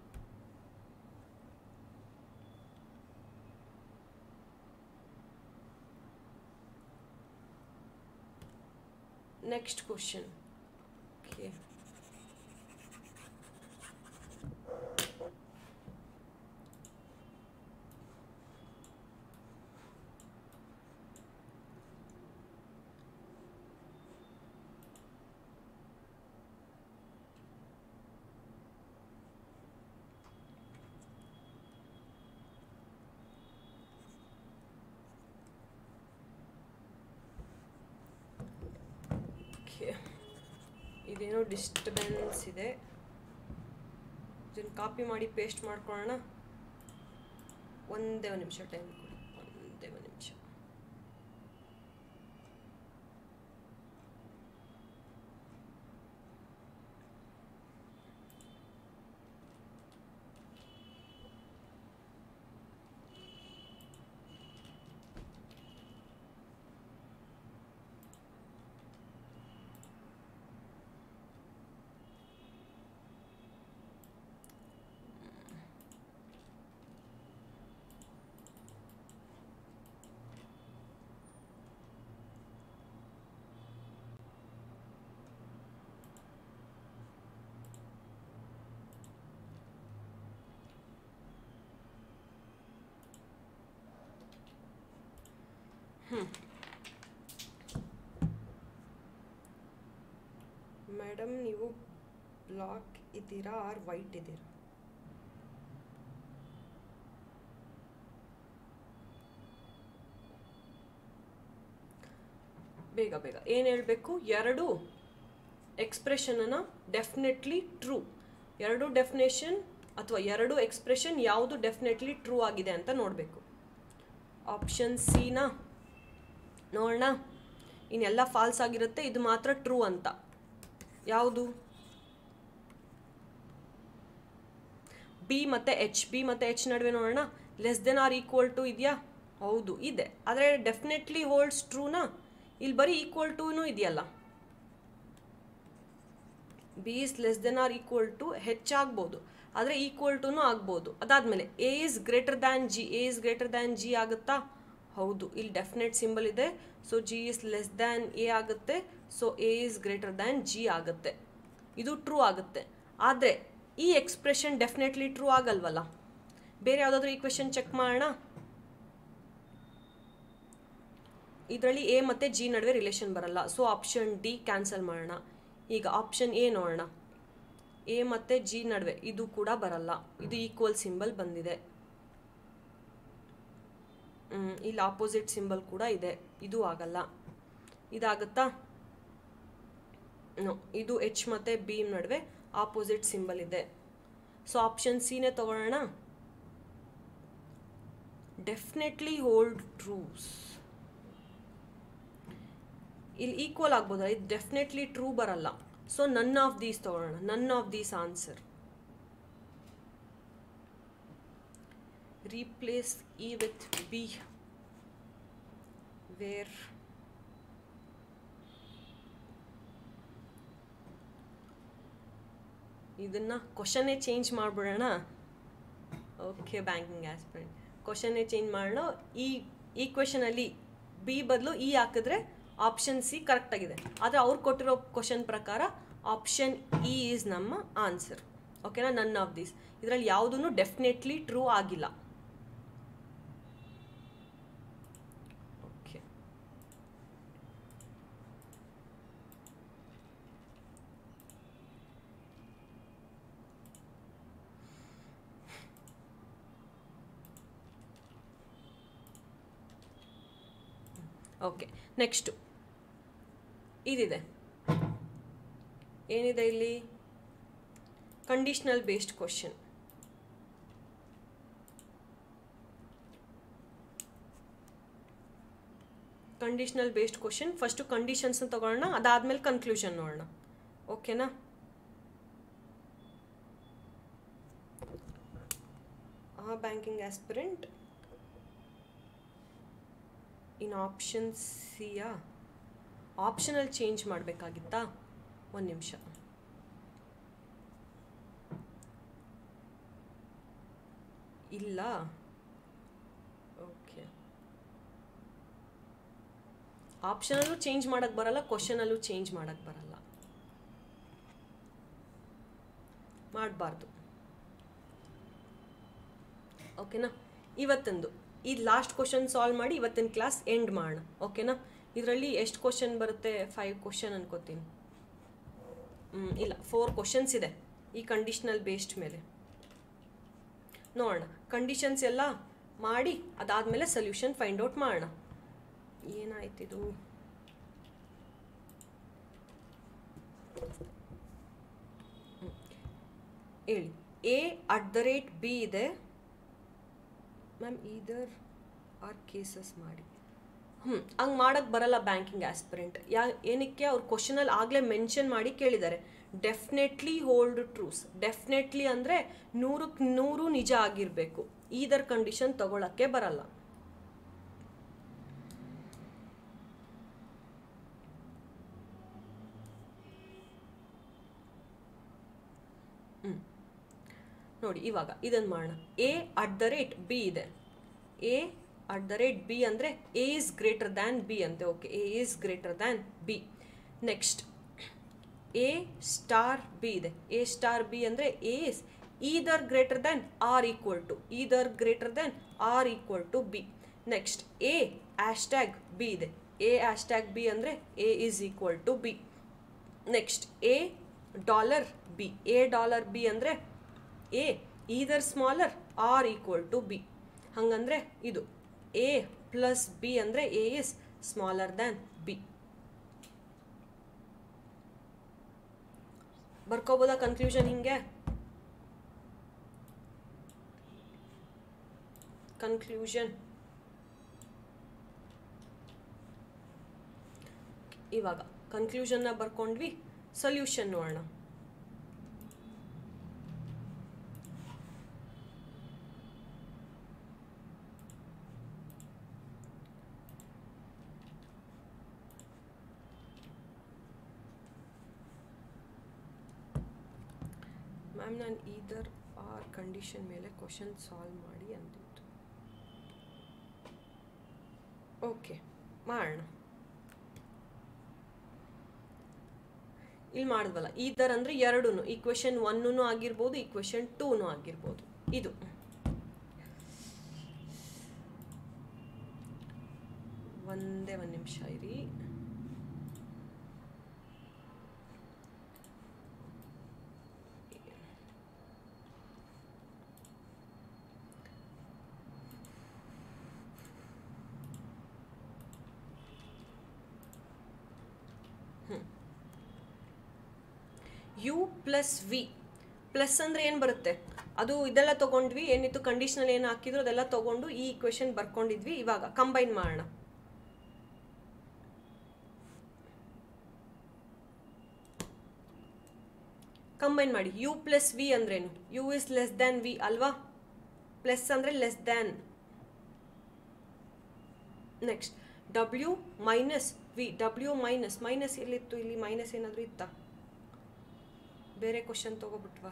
Next question. Okay, ಇದೇನೋ ಡಿಸ್ಟರ್ಬೆನ್ಸ್ ಇದೆ, ಇದನ್ನು ಕಾಪಿ ಮಾಡಿ ಪೇಸ್ಟ್ ಮಾಡ್ಕೊಳ್ಳೋಣ. ಒಂದೇ ಒಂದು ನಿಮಿಷ ಟೈಮ್ ಕೊಡಿ, ಒಂದೇ ಒಂದು ನಿಮಿಷ. ಹ್ಞೂ ಮೇಡಮ್ ನೀವು ಬ್ಲಾಕ್ ಇದ್ದೀರಾ ಆರ್ ವೈಟ್ ಇದ್ದೀರಾ? ಬೇಗ ಬೇಗ ಏನು ಹೇಳಬೇಕು? ಎರಡು ಎಕ್ಸ್ಪ್ರೆಷನನ್ನು ಡೆಫಿನೆಟ್ಲಿ ಟ್ರೂ, ಎರಡು ಡೆಫಿನೇಷನ್ ಅಥವಾ ಎರಡು ಎಕ್ಸ್ಪ್ರೆಷನ್ ಯಾವುದು ಡೆಫಿನೆಟ್ಲಿ ಟ್ರೂ ಆಗಿದೆ ಅಂತ ನೋಡಬೇಕು. ಆಪ್ಷನ್ ಸಿನ ನೋಡೋಣ. ಇನ್ನೆಲ್ಲ ಫಾಲ್ಸ್ ಆಗಿರುತ್ತೆ, ಇದು ಮಾತ್ರ ಟ್ರೂ ಅಂತ. ಯಾವುದು? ಬಿ ಮತ್ತು ಎಚ್. ಬಿ ಮತ್ತು ಎಚ್ ನಡುವೆ ನೋಡೋಣ. Less than R equal to ಇದೆಯಾ? ಹೌದು ಇದೆ. ಆದರೆ ಡೆಫಿನೆಟ್ಲಿ ಹೋಲ್ಡ್ಸ್ ಟ್ರೂನಾ? ಇಲ್ಲಿ ಬರೀ ಈಕ್ವಲ್ ಟೂನು ಇದೆಯಲ್ಲ. B is less than R equal to ಹೆಚ್ಚಾಗ್ಬೋದು, ಆದರೆ ಈಕ್ವಲ್ ಟುನು ಆಗ್ಬೋದು. ಅದಾದಮೇಲೆ A is greater than G. A is greater than G ಆಗುತ್ತಾ? ಹೌದು. ಇಲ್ಲಿ ಡೆಫಿನೆಟ್ ಸಿಂಬಲ್ ಇದೆ, so G is less than A ಆಗುತ್ತೆ, so A is greater than G ಆಗುತ್ತೆ. ಇದು ಟ್ರೂ ಆಗುತ್ತೆ. ಆದರೆ ಈ ಎಕ್ಸ್ಪ್ರೆಷನ್ ಡೆಫಿನೆಟ್ಲಿ ಟ್ರೂ ಆಗಲ್ವಲ್ಲ. ಬೇರೆ ಯಾವುದಾದ್ರೂ ಈಕ್ವೆಷನ್ ಚೆಕ್ ಮಾಡೋಣ. ಇದರಲ್ಲಿ ಎ ಮತ್ತು ಜಿ ನಡುವೆ ರಿಲೇಷನ್ ಬರಲ್ಲ, ಸೊ ಆಪ್ಷನ್ ಡಿ ಕ್ಯಾನ್ಸಲ್ ಮಾಡೋಣ. ಈಗ ಆಪ್ಷನ್ ಎ ನೋಡೋಣ. ಎ ಮತ್ತು ಜಿ ನಡುವೆ ಇದು ಕೂಡ ಬರಲ್ಲ, ಇದು ಈಕ್ವಲ್ ಸಿಂಬಲ್ ಬಂದಿದೆ. ಇಲ್ಲಿ ಆಪೋಸಿಟ್ ಸಿಂಬಲ್ ಕೂಡ ಇದೆ, ಇದು ಆಗಲ್ಲ. ಇದಾಗುತ್ತಾ? ನೋ, ಇದು ಎಚ್ ಮತ್ತು ಬಿ ನಡುವೆ ಆಪೋಸಿಟ್ ಸಿಂಬಲ್ ಇದೆ, ಸೊ ಆಪ್ಷನ್ ಸಿನೇ ತಗೊಳ್ಳೋಣ. Definitely hold trues. ಇಲ್ಲಿ ಈಕ್ವಲ್ ಆಗ್ಬೋದಲ್ಲ, ಇದು ಡೆಫಿನೆಟ್ಲಿ ಟ್ರೂ ಬರಲ್ಲ, ಸೊ ನನ್ ಆಫ್ ದೀಸ್ ತಗೊಳ್ಳೋಣ. None of these answer. Replace E with B where ಇದನ್ನ ಕ್ವಶನ್ನೇ ಚೇಂಜ್ ಮಾಡಿಬಿಡೋಣ. ಓಕೆ, ಬ್ಯಾಂಕಿಂಗ್ ಆಸ್ಪಿರೆಂಟ್ ಕ್ವಶನ್ನೇ ಚೇಂಜ್ ಮಾಡೋಣ. ಈ ಈಕ್ವೆಷನಲ್ಲಿ ಬಿ ಬದಲು ಇ ಹಾಕಿದ್ರೆ ಆಪ್ಷನ್ ಸಿ ಕರೆಕ್ಟ್ ಆಗಿದೆ. ಆದರೆ ಅವ್ರು ಕೊಟ್ಟಿರೋ ಕ್ವಶನ್ ಪ್ರಕಾರ ಆಪ್ಷನ್ ಇ ಈಸ್ ನಮ್ಮ ಆನ್ಸರ್. ಓಕೆನಾ? None of these. ಇದರಲ್ಲಿ ಯಾವುದೂ ಡೆಫಿನೆಟ್ಲಿ ಟ್ರೂ ಆಗಿಲ್ಲ. ಓಕೆ, ಓಕೆ ನೆಕ್ಸ್ಟು ಇದಿದೆ. ಏನಿದೆ ಇಲ್ಲಿ? Conditional based question. Conditional based question. First ಕಂಡೀಷನ್ಸ್ನ ತಗೊಳ್ಳೋಣ, ಅದಾದ್ಮೇಲೆ ಕನ್ಕ್ಲೂಷನ್ ನೋಡೋಣ. ಓಕೆನಾ? ಆ ಬ್ಯಾಂಕಿಂಗ್ ಆಸ್ಪಿರೆಂಟ್ ಇನ್ ಆಪ್ಷನ್ ಸಿಯಾ ಆಪ್ಷನಲ್ಲಿ ಚೇಂಜ್ ಮಾಡಬೇಕಾಗಿತ್ತಾ? ಒಂದು ನಿಮಿಷ. ಇಲ್ಲ. ಓಕೆ, ಆಪ್ಷನಲ್ಲೂ ಚೇಂಜ್ ಮಾಡೋಕ್ಕೆ ಬರಲ್ಲ, ಕ್ವಶನಲ್ಲೂ ಚೇಂಜ್ ಮಾಡೋಕ್ಕೆ ಬರಲ್ಲ. ಮಾಡಬಾರ್ದು. ಓಕೆನಾ? ಇವತ್ತೊಂದು ಈ ಲಾಸ್ಟ್ ಕ್ವಶನ್ ಸಾಲ್ವ್ ಮಾಡಿ ಇವತ್ತಿನ ಕ್ಲಾಸ್ ಎಂಡ್ ಮಾಡೋಣ. ಓಕೆನಾ? ಇದರಲ್ಲಿ ಎಷ್ಟು ಕ್ವಶನ್ ಬರುತ್ತೆ? ಫೈವ್ ಕ್ವಶನ್ ಅನ್ಕೋತೀನಿ. ಇಲ್ಲ, ಫೋರ್ ಕ್ವಶನ್ಸ್ ಇದೆ ಈ ಕಂಡೀಷನಲ್ ಬೇಸ್ಡ್ ಮೇಲೆ. ನೋಡೋಣ, ಕಂಡೀಷನ್ಸ್ ಎಲ್ಲ ಮಾಡಿ ಅದಾದಮೇಲೆ ಸೊಲ್ಯೂಷನ್ ಫೈಂಡ್ ಔಟ್ ಮಾಡೋಣ. ಏನಾಯ್ತಿದು? ಹೇಳಿ. A at the rate B ಇದೆ ಮ್ಯಾಮ್, ಈದರ್ ಆರ್ ಕೇಸಸ್ ಮಾಡಿ. ಹ್ಞೂ ಹಂಗೆ ಮಾಡೋಕ್ಕೆ ಬರಲ್ಲ ಬ್ಯಾಂಕಿಂಗ್ ಆಸ್ಪಿರೆಂಟ್. ಯಾ ಏನಕ್ಕೆ? ಅವ್ರು ಕ್ವಶನಲ್ಲಿ ಆಗಲೇ ಮೆನ್ಷನ್ ಮಾಡಿ ಕೇಳಿದ್ದಾರೆ, ಡೆಫಿನೆಟ್ಲಿ ಹೋಲ್ಡ್ ಟ್ರೂಸ್. ಡೆಫಿನೆಟ್ಲಿ ಅಂದರೆ ನೂರಕ್ಕೆ ನೂರು ನಿಜ ಆಗಿರಬೇಕು. ಈದರ್ ಕಂಡೀಷನ್ ತಗೊಳಕ್ಕೆ ಬರಲ್ಲ. ಹ್ಞೂ ನೋಡಿ, ಇವಾಗ ಇದನ್ನು ಮಾಡೋಣ. A at the rate B ಇದೆ. A at the rate B ಅಂದರೆ A is greater than B ಅಂತೆ. Okay, A is greater than B. Next A star B ಇದೆ. ಎ ಸ್ಟಾರ್ ಬಿ ಅಂದರೆ A is either greater than or equal to either greater than or equal to B. Next A hashtag B ಇದೆ, ಎ ಹ್ಯಾಶ್ಟ್ಯಾಗ್ ಬಿ ಅಂದರೆ A is equal to B. Next A dollar B, A dollar B ಅಂದರೆ A either smaller or equal to B. ಹಂಗಂದ್ರೆ ಇದು ಎ ಪ್ಲಸ್ ಬಿ ಅಂದರೆ A is smaller than B. ಬರ್ಕೋಬೋದಾ ಕನ್ಕ್ಲೂಷನ್ ಹಿಂಗೆ? ಕನ್ಕ್ಲೂಷನ್ ಇವಾಗ ಕನ್ಕ್ಲೂಷನ್ನ ಬರ್ಕೊಂಡ್ವಿ, ಸೊಲ್ಯೂಷನ್ ನೋಡೋಣ. ಮ್ಯಾಮ್ ನಾನು ಈದರ್ ಆರ್ ಕಂಡೀಷನ್ ಮೇಲೆ ಕ್ವಶನ್ ಸಾಲ್ವ್ ಮಾಡಿ ಅಂತಿತ್ತು. ಓಕೆ ಮಾಡೋಣ. ಇಲ್ಲಿ ಮಾಡಿದ್ವಲ್ಲ ಈದರ್ ಅಂದರೆ ಎರಡೂ, ಈಕ್ವೇಷನ್ ಒನ್ನೂ ಆಗಿರ್ಬೋದು, ಈಕ್ವೇಷನ್ ಟೂನು ಆಗಿರ್ಬೋದು. ಇದು ಒಂದೇ ಒಂದು ನಿಮಿಷ ಇರಿ. ಯು ಪ್ಲಸ್ ವಿ, ಪ್ಲಸ್ ಅಂದರೆ ಏನು ಬರುತ್ತೆ ಅದು ಇದೆಲ್ಲ ತೊಗೊಂಡ್ವಿ, ಏನಿತ್ತು ಕಂಡೀಷನಲ್ ಏನು ಹಾಕಿದ್ರು ಅದೆಲ್ಲ ತೊಗೊಂಡು ಈ ಈಕ್ವೇಷನ್ ಬರ್ಕೊಂಡಿದ್ವಿ. ಇವಾಗ ಕಂಬೈನ್ ಮಾಡೋಣ. ಕಂಬೈನ್ ಮಾಡಿ. ಯು ಪ್ಲಸ್ ವಿ ಅಂದ್ರೇನು? U is less than V ಅಲ್ವಾ? ಪ್ಲಸ್ ಅಂದರೆ less than. Next W minus V, W minus minus ಎಲ್ಲಿತ್ತು? ಇಲ್ಲಿ ಮೈನಸ್ ಏನಾದರೂ ಇತ್ತಾ? ಬೇರೆ ಕ್ವಶನ್ ತಗೋಬಿಟ್ವಾ?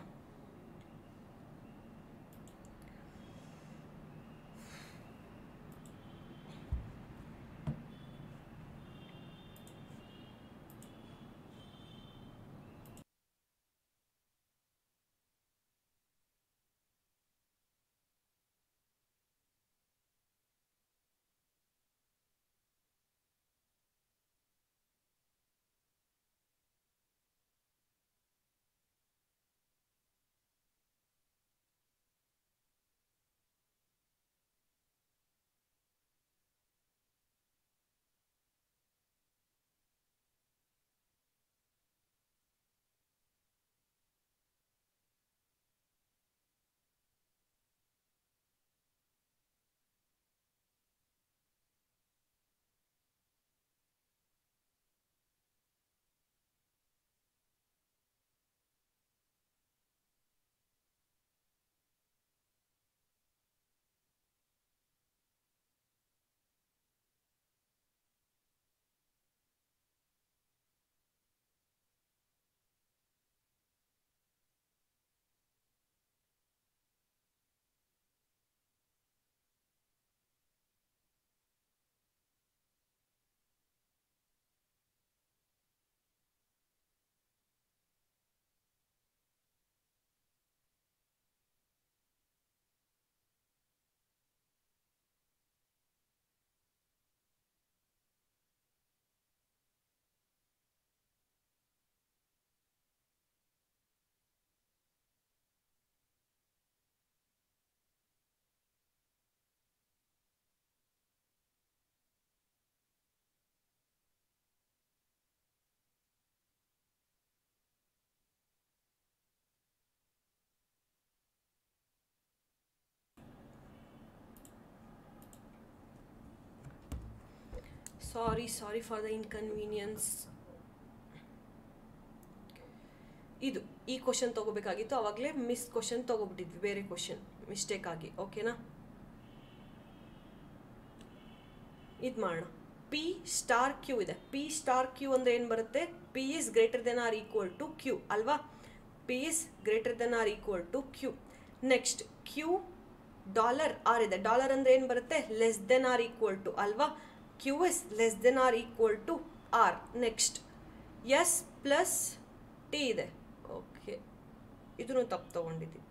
Sorry sorry for the inconvenience. ಇದು ಈ ಕ್ವಶನ್ ತಗೋಬೇಕಾಗಿತ್ತು, ಅವಾಗಲೇ ಮಿಸ್ ಕ್ವಶನ್ ತಗೋಬಿಟ್ಟಿದ್ವಿ, ಬೇರೆ ಕ್ವಶನ್ ಮಿಸ್ಟೇಕ್ ಆಗಿ. ಓಕೆನಾ? ಇದು ಮಾಡೋಣ. ಪಿ ಸ್ಟಾರ್ ಕ್ಯೂ ಇದೆ. ಪಿ ಸ್ಟಾರ್ ಕ್ಯೂ ಅಂದರೆ ಏನು ಬರುತ್ತೆ? P is greater than R equal to Q ಅಲ್ವಾ? P is greater than R equal to Q. Next Q dollar R ಇದೆ. ಡಾಲರ್ ಅಂದರೆ ಏನು ಬರುತ್ತೆ? Less than R equal to ಅಲ್ವಾ? Q is less than R equal to R. Next S plus T ಇದೆ. ಓಕೆ, ಇದನ್ನು ತಪ್ಪು ತಗೊಂಡಿದ್ದೀವಿ.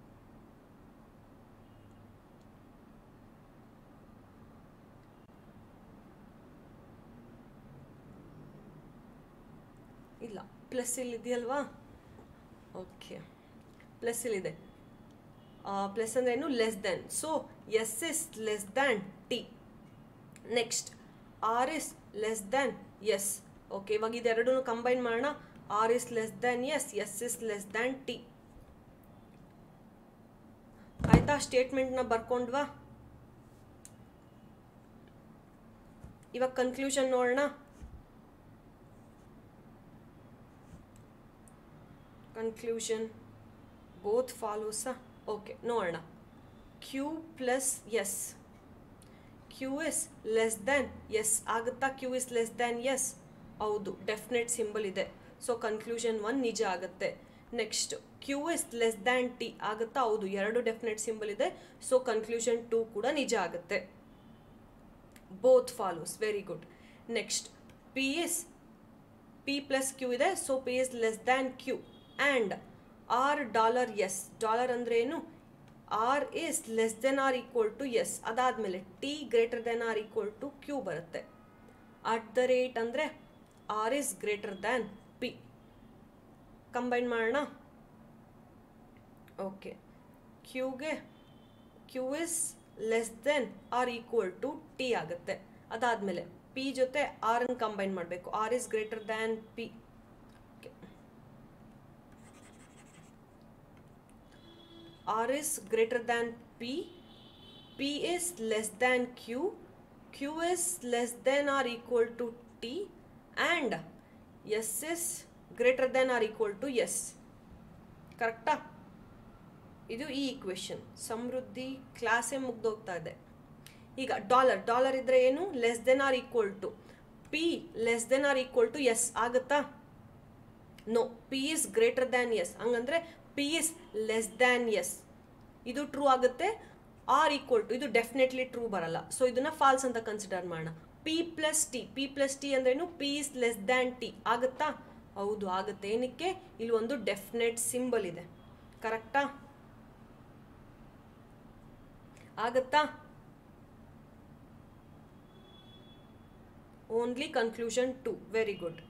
ಪ್ಲಸ್ ಇಲ್ಲಿ ಇದೆಯಲ್ವಾ, ಓಕೆ ಪ್ಲಸ್ ಇಲ್ಲಿದೆ. ಪ್ಲಸ್ ಅಂದರೆ ಏನು, less than. So S is less than T. Next R is less than S. Okay, ಇವಾಗ ಇದೆರಡೂ ಕಂಬೈನ್ ಮಾಡೋಣ. R is less than S, S is less than T. ಆಯ್ತಾ? ಸ್ಟೇಟ್ಮೆಂಟ್ನ ಬರ್ಕೊಂಡ್ವಾ? ಇವಾಗ ಕನ್ಕ್ಲೂಷನ್ ನೋಡೋಣ. ಕನ್ಕ್ಲೂಷನ್ ಬೋತ್ ಫಾಲೋಸಾ? ಓಕೆ ನೋಡೋಣ. Q plus S, Q is less than S ಆಗುತ್ತಾ? Q is less than S, ಹೌದು, ಡೆಫಿನೆಟ್ ಸಿಂಬಲ್ ಇದೆ. ಸೊ ಕನ್ಕ್ಲೂಷನ್ ಒನ್ ನಿಜ ಆಗುತ್ತೆ. Next Q is less than T ಆಗುತ್ತಾ? ಹೌದು, ಎರಡು ಡೆಫಿನೆಟ್ ಸಿಂಬಲ್ ಇದೆ. ಸೊ ಕನ್ಕ್ಲೂಷನ್ ಟೂ ಕೂಡ ನಿಜ ಆಗುತ್ತೆ. Both follows, very good. Next P is P plus Q ಇದೆ, so P is less than Q. And R dollar S, dollar ಅಂದರೆ ಏನು, R is less than R equal to S. ಅದಾದಮೇಲೆ T greater than R equal to Q ಬರುತ್ತೆ. ಅಟ್ ದ ರೇಟ್ ಅಂದರೆ R is greater than P. Combine ಮಾಡೋಣ. ಓಕೆ, ಕ್ಯೂಗೆ Q is less than R equal to T ಆಗುತ್ತೆ. ಅದಾದಮೇಲೆ ಪಿ ಜೊತೆ ಆರ್ ಅನ್ನು ಕಂಬೈನ್ ಮಾಡಬೇಕು. R is greater than P. R is greater than P, P is less than Q, Q is less than or equal to T, and S is greater than or equal to S. ಕರೆಕ್ಟಾ? ಇದು ಈ ಈಕ್ವೇಶನ್. ಸಮೃದ್ಧಿ ಕ್ಲಾಸೇ ಮುಗ್ದೋಗ್ತಾ ಇದೆ. ಈಗ ಡಾಲರ್ ಡಾಲರ್ ಇದ್ರೆ ಏನು, less than R equal to P less than R equal to S ಆಗುತ್ತಾ? No, P is greater than S. ಹಂಗಂದ್ರೆ P is less than S, ಇದು ಟ್ರೂ ಆಗುತ್ತೆ. ಆರ್ ಈಕ್ವಲ್ ಟು, ಇದು ಡೆಫಿನೆಟ್ಲಿ ಟ್ರೂ ಬರಲ್ಲ. ಸೊ ಇದನ್ನ ಫಾಲ್ಸ್ ಅಂತ ಕನ್ಸಿಡರ್ ಮಾಡೋಣ. P plus T, P plus T ಅಂದ್ರೇನು, P is less than T ಆಗುತ್ತಾ? ಹೌದು ಆಗುತ್ತೆ. ಏನಕ್ಕೆ? ಇಲ್ಲಿ ಒಂದು ಡೆಫಿನೆಟ್ ಸಿಂಬಲ್ ಇದೆ. ಕರೆಕ್ಟಾ? ಆಗುತ್ತಾ? Only conclusion two, very good.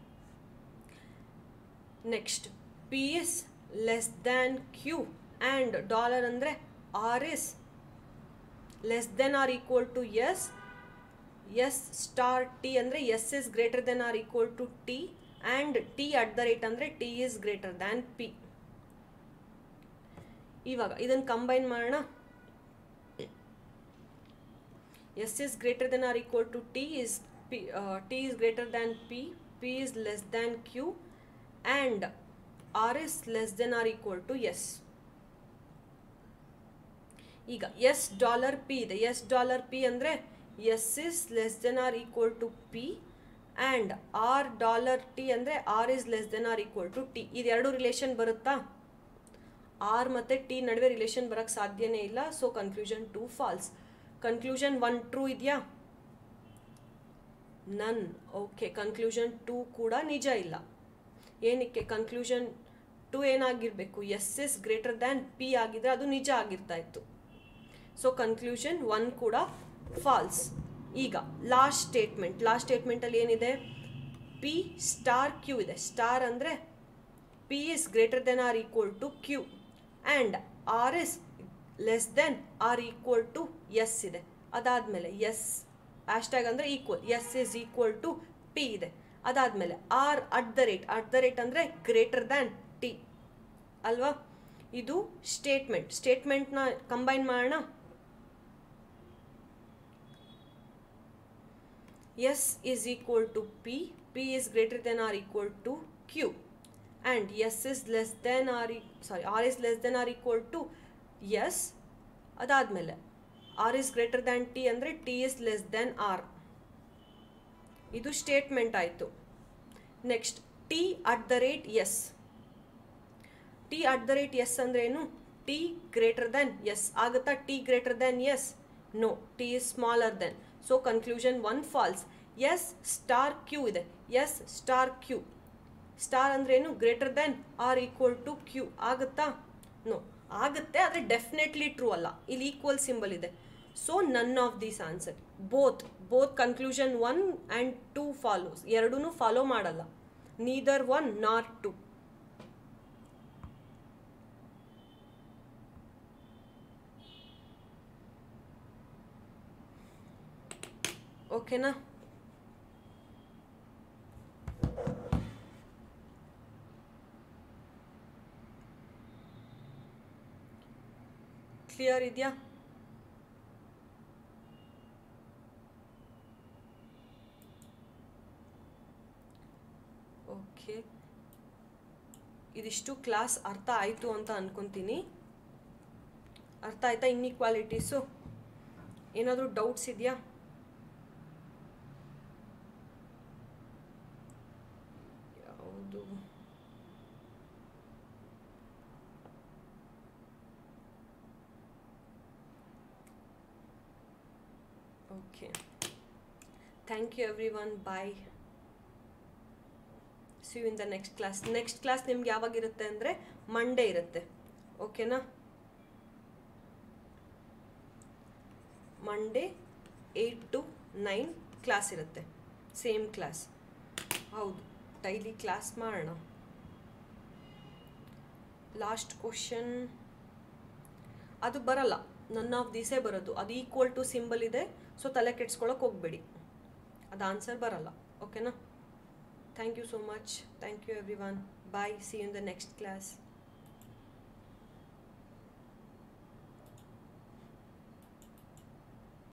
Next P is less than Q and dollar ಅಂದರೆ R is less than R equal to S. S star T ಅಂದರೆ S is greater than R equal to T and T at the rate ಅಂದರೆ T is greater than P. ಇವಾಗ ಇದನ್ನು ಕಂಬೈನ್ ಮಾಡೋಣ. S is greater than R equal to T is P, T is greater than P, P is less than Q and R is less than R equal to S. ಈಗ ಎಸ್ ಡಾಲರ್ ಪಿ ಇದೆ. ಎಸ್ ಡಾಲರ್ ಪಿ ಅಂದರೆ S is less than R equal to P and R dollar T ಅಂದರೆ R is less than R equal to T. ಇದೆರಡು ರಿಲೇಷನ್ ಬರುತ್ತಾ? ಆರ್ ಮತ್ತು ಟಿ ನಡುವೆ ರಿಲೇಷನ್ ಬರೋಕ್ಕೆ ಸಾಧ್ಯನೇ ಇಲ್ಲ. So conclusion two false. Conclusion one true ಇದೆಯಾ? ನನ್. ಓಕೆ, ಕನ್ಕ್ಲೂಷನ್ ಟೂ ಕೂಡ ನಿಜ ಇಲ್ಲ. ಏನಕ್ಕೆ? ಕನ್ಕ್ಲೂಷನ್ ಟು ಏನಾಗಿರಬೇಕು, S is greater than P ಆಗಿದ್ರೆ ಅದು ನಿಜ ಆಗಿರ್ತಾ ಇತ್ತು. ಸೊ ಕನ್ಕ್ಲೂಷನ್ ಒನ್ ಕೂಡ ಫಾಲ್ಸ್. ಈಗ ಲಾಸ್ಟ್ ಸ್ಟೇಟ್ಮೆಂಟ್. ಲಾಸ್ಟ್ ಸ್ಟೇಟ್ಮೆಂಟಲ್ಲಿ ಏನಿದೆ? ಪಿ ಸ್ಟಾರ್ ಕ್ಯೂ ಇದೆ. ಸ್ಟಾರ್ ಅಂದರೆ P is greater than R equal to Q and R is less than R equal to S ಇದೆ. ಅದಾದಮೇಲೆ ಎಸ್ ಹ್ಯಾಶ್ಟ್ಯಾಗ್ ಅಂದರೆ equal, S is equal to P ಇದೆ. ಅದಾದಮೇಲೆ R at the rate, at the rate ಅಂದರೆ ಗ್ರೇಟರ್ ದ್ಯಾನ್ ಟಿ ಅಲ್ವಾ? ಇದು ಸ್ಟೇಟ್ಮೆಂಟ್. ಸ್ಟೇಟ್ಮೆಂಟ್ನ ಕಂಬೈನ್ ಮಾಡೋಣ. S is equal to P, P is greater than R equal to Q and S is less than R sorry R is less than R equal to S. ಅದಾದಮೇಲೆ R is greater than T ಅಂದರೆ T is less than R. ಇದು ಸ್ಟೇಟ್ಮೆಂಟ್ ಆಯಿತು. Next T at the rate S. T at the rate S ಅಂದರೆ ಏನು? ಟಿ ಗ್ರೇಟರ್ ದೆನ್ ಎಸ್ ಆಗುತ್ತಾ? T greater than S? No, T is smaller than. So conclusion one false. S star Q ಇದೆ. ಎಸ್ ಸ್ಟಾರ್ ಕ್ಯೂ, ಸ್ಟಾರ್ ಅಂದರೆ ಏನು? Greater than R equal to Q ಆಗುತ್ತಾ? ನೋ, ಆಗುತ್ತೆ, ಆದರೆ ಡೆಫಿನೆಟ್ಲಿ ಟ್ರೂ ಅಲ್ಲ. ಇಲ್ಲಿ ಈಕ್ವಲ್ ಸಿಂಬಲ್ ಇದೆ. So none of these answer. Both both conclusion one and two follows. ಎರಡೂ ಫಾಲೋ ಮಾಡಲ್ಲ. Neither one nor two. ಓಕೆನಾ? ಕ್ಲಿಯರ್ ಇದೆಯಾ? ಓಕೆ, ಇದಿಷ್ಟು ಕ್ಲಾಸ್ ಅರ್ಥ ಆಯಿತು ಅಂತ ಅನ್ಕೊತೀನಿ. ಅರ್ಥ ಆಯ್ತಾ ಇನ್ಇಕ್ವಾಲಿಟೀಸು? ಏನಾದರೂ ಡೌಟ್ಸ್ ಇದೆಯಾ? ಯಾವುದು? Okay, thank you everyone. Bye. See you in the next class. Next class ನಿಮ್ಗೆ ಯಾವಾಗಿರುತ್ತೆ ಅಂದರೆ ಮಂಡೇ ಇರುತ್ತೆ. ಓಕೆನಾ? Monday eight to nine class ಇರುತ್ತೆ, ಸೇಮ್ ಕ್ಲಾಸ್. ಹೌದು, ಡೈಲಿ ಕ್ಲಾಸ್ ಮಾಡೋಣ. ಲಾಸ್ಟ್ ಕ್ವಶನ್ ಅದು ಬರಲ್ಲ, ನನ್ ಆಫ್ ದೀಸೇ ಬರೋದು. ಅದು ಈಕ್ವಲ್ ಟು ಸಿಂಬಲ್ ಇದೆ, ಸೊ ತಲೆ ಕೆಡ್ಸ್ಕೊಳಕ್ಕೆ ಹೋಗ್ಬೇಡಿ, ಅದು ಆನ್ಸರ್ ಬರಲ್ಲ. ಓಕೆನಾ? Thank you so much. Thank you everyone. Bye. See you in the next class.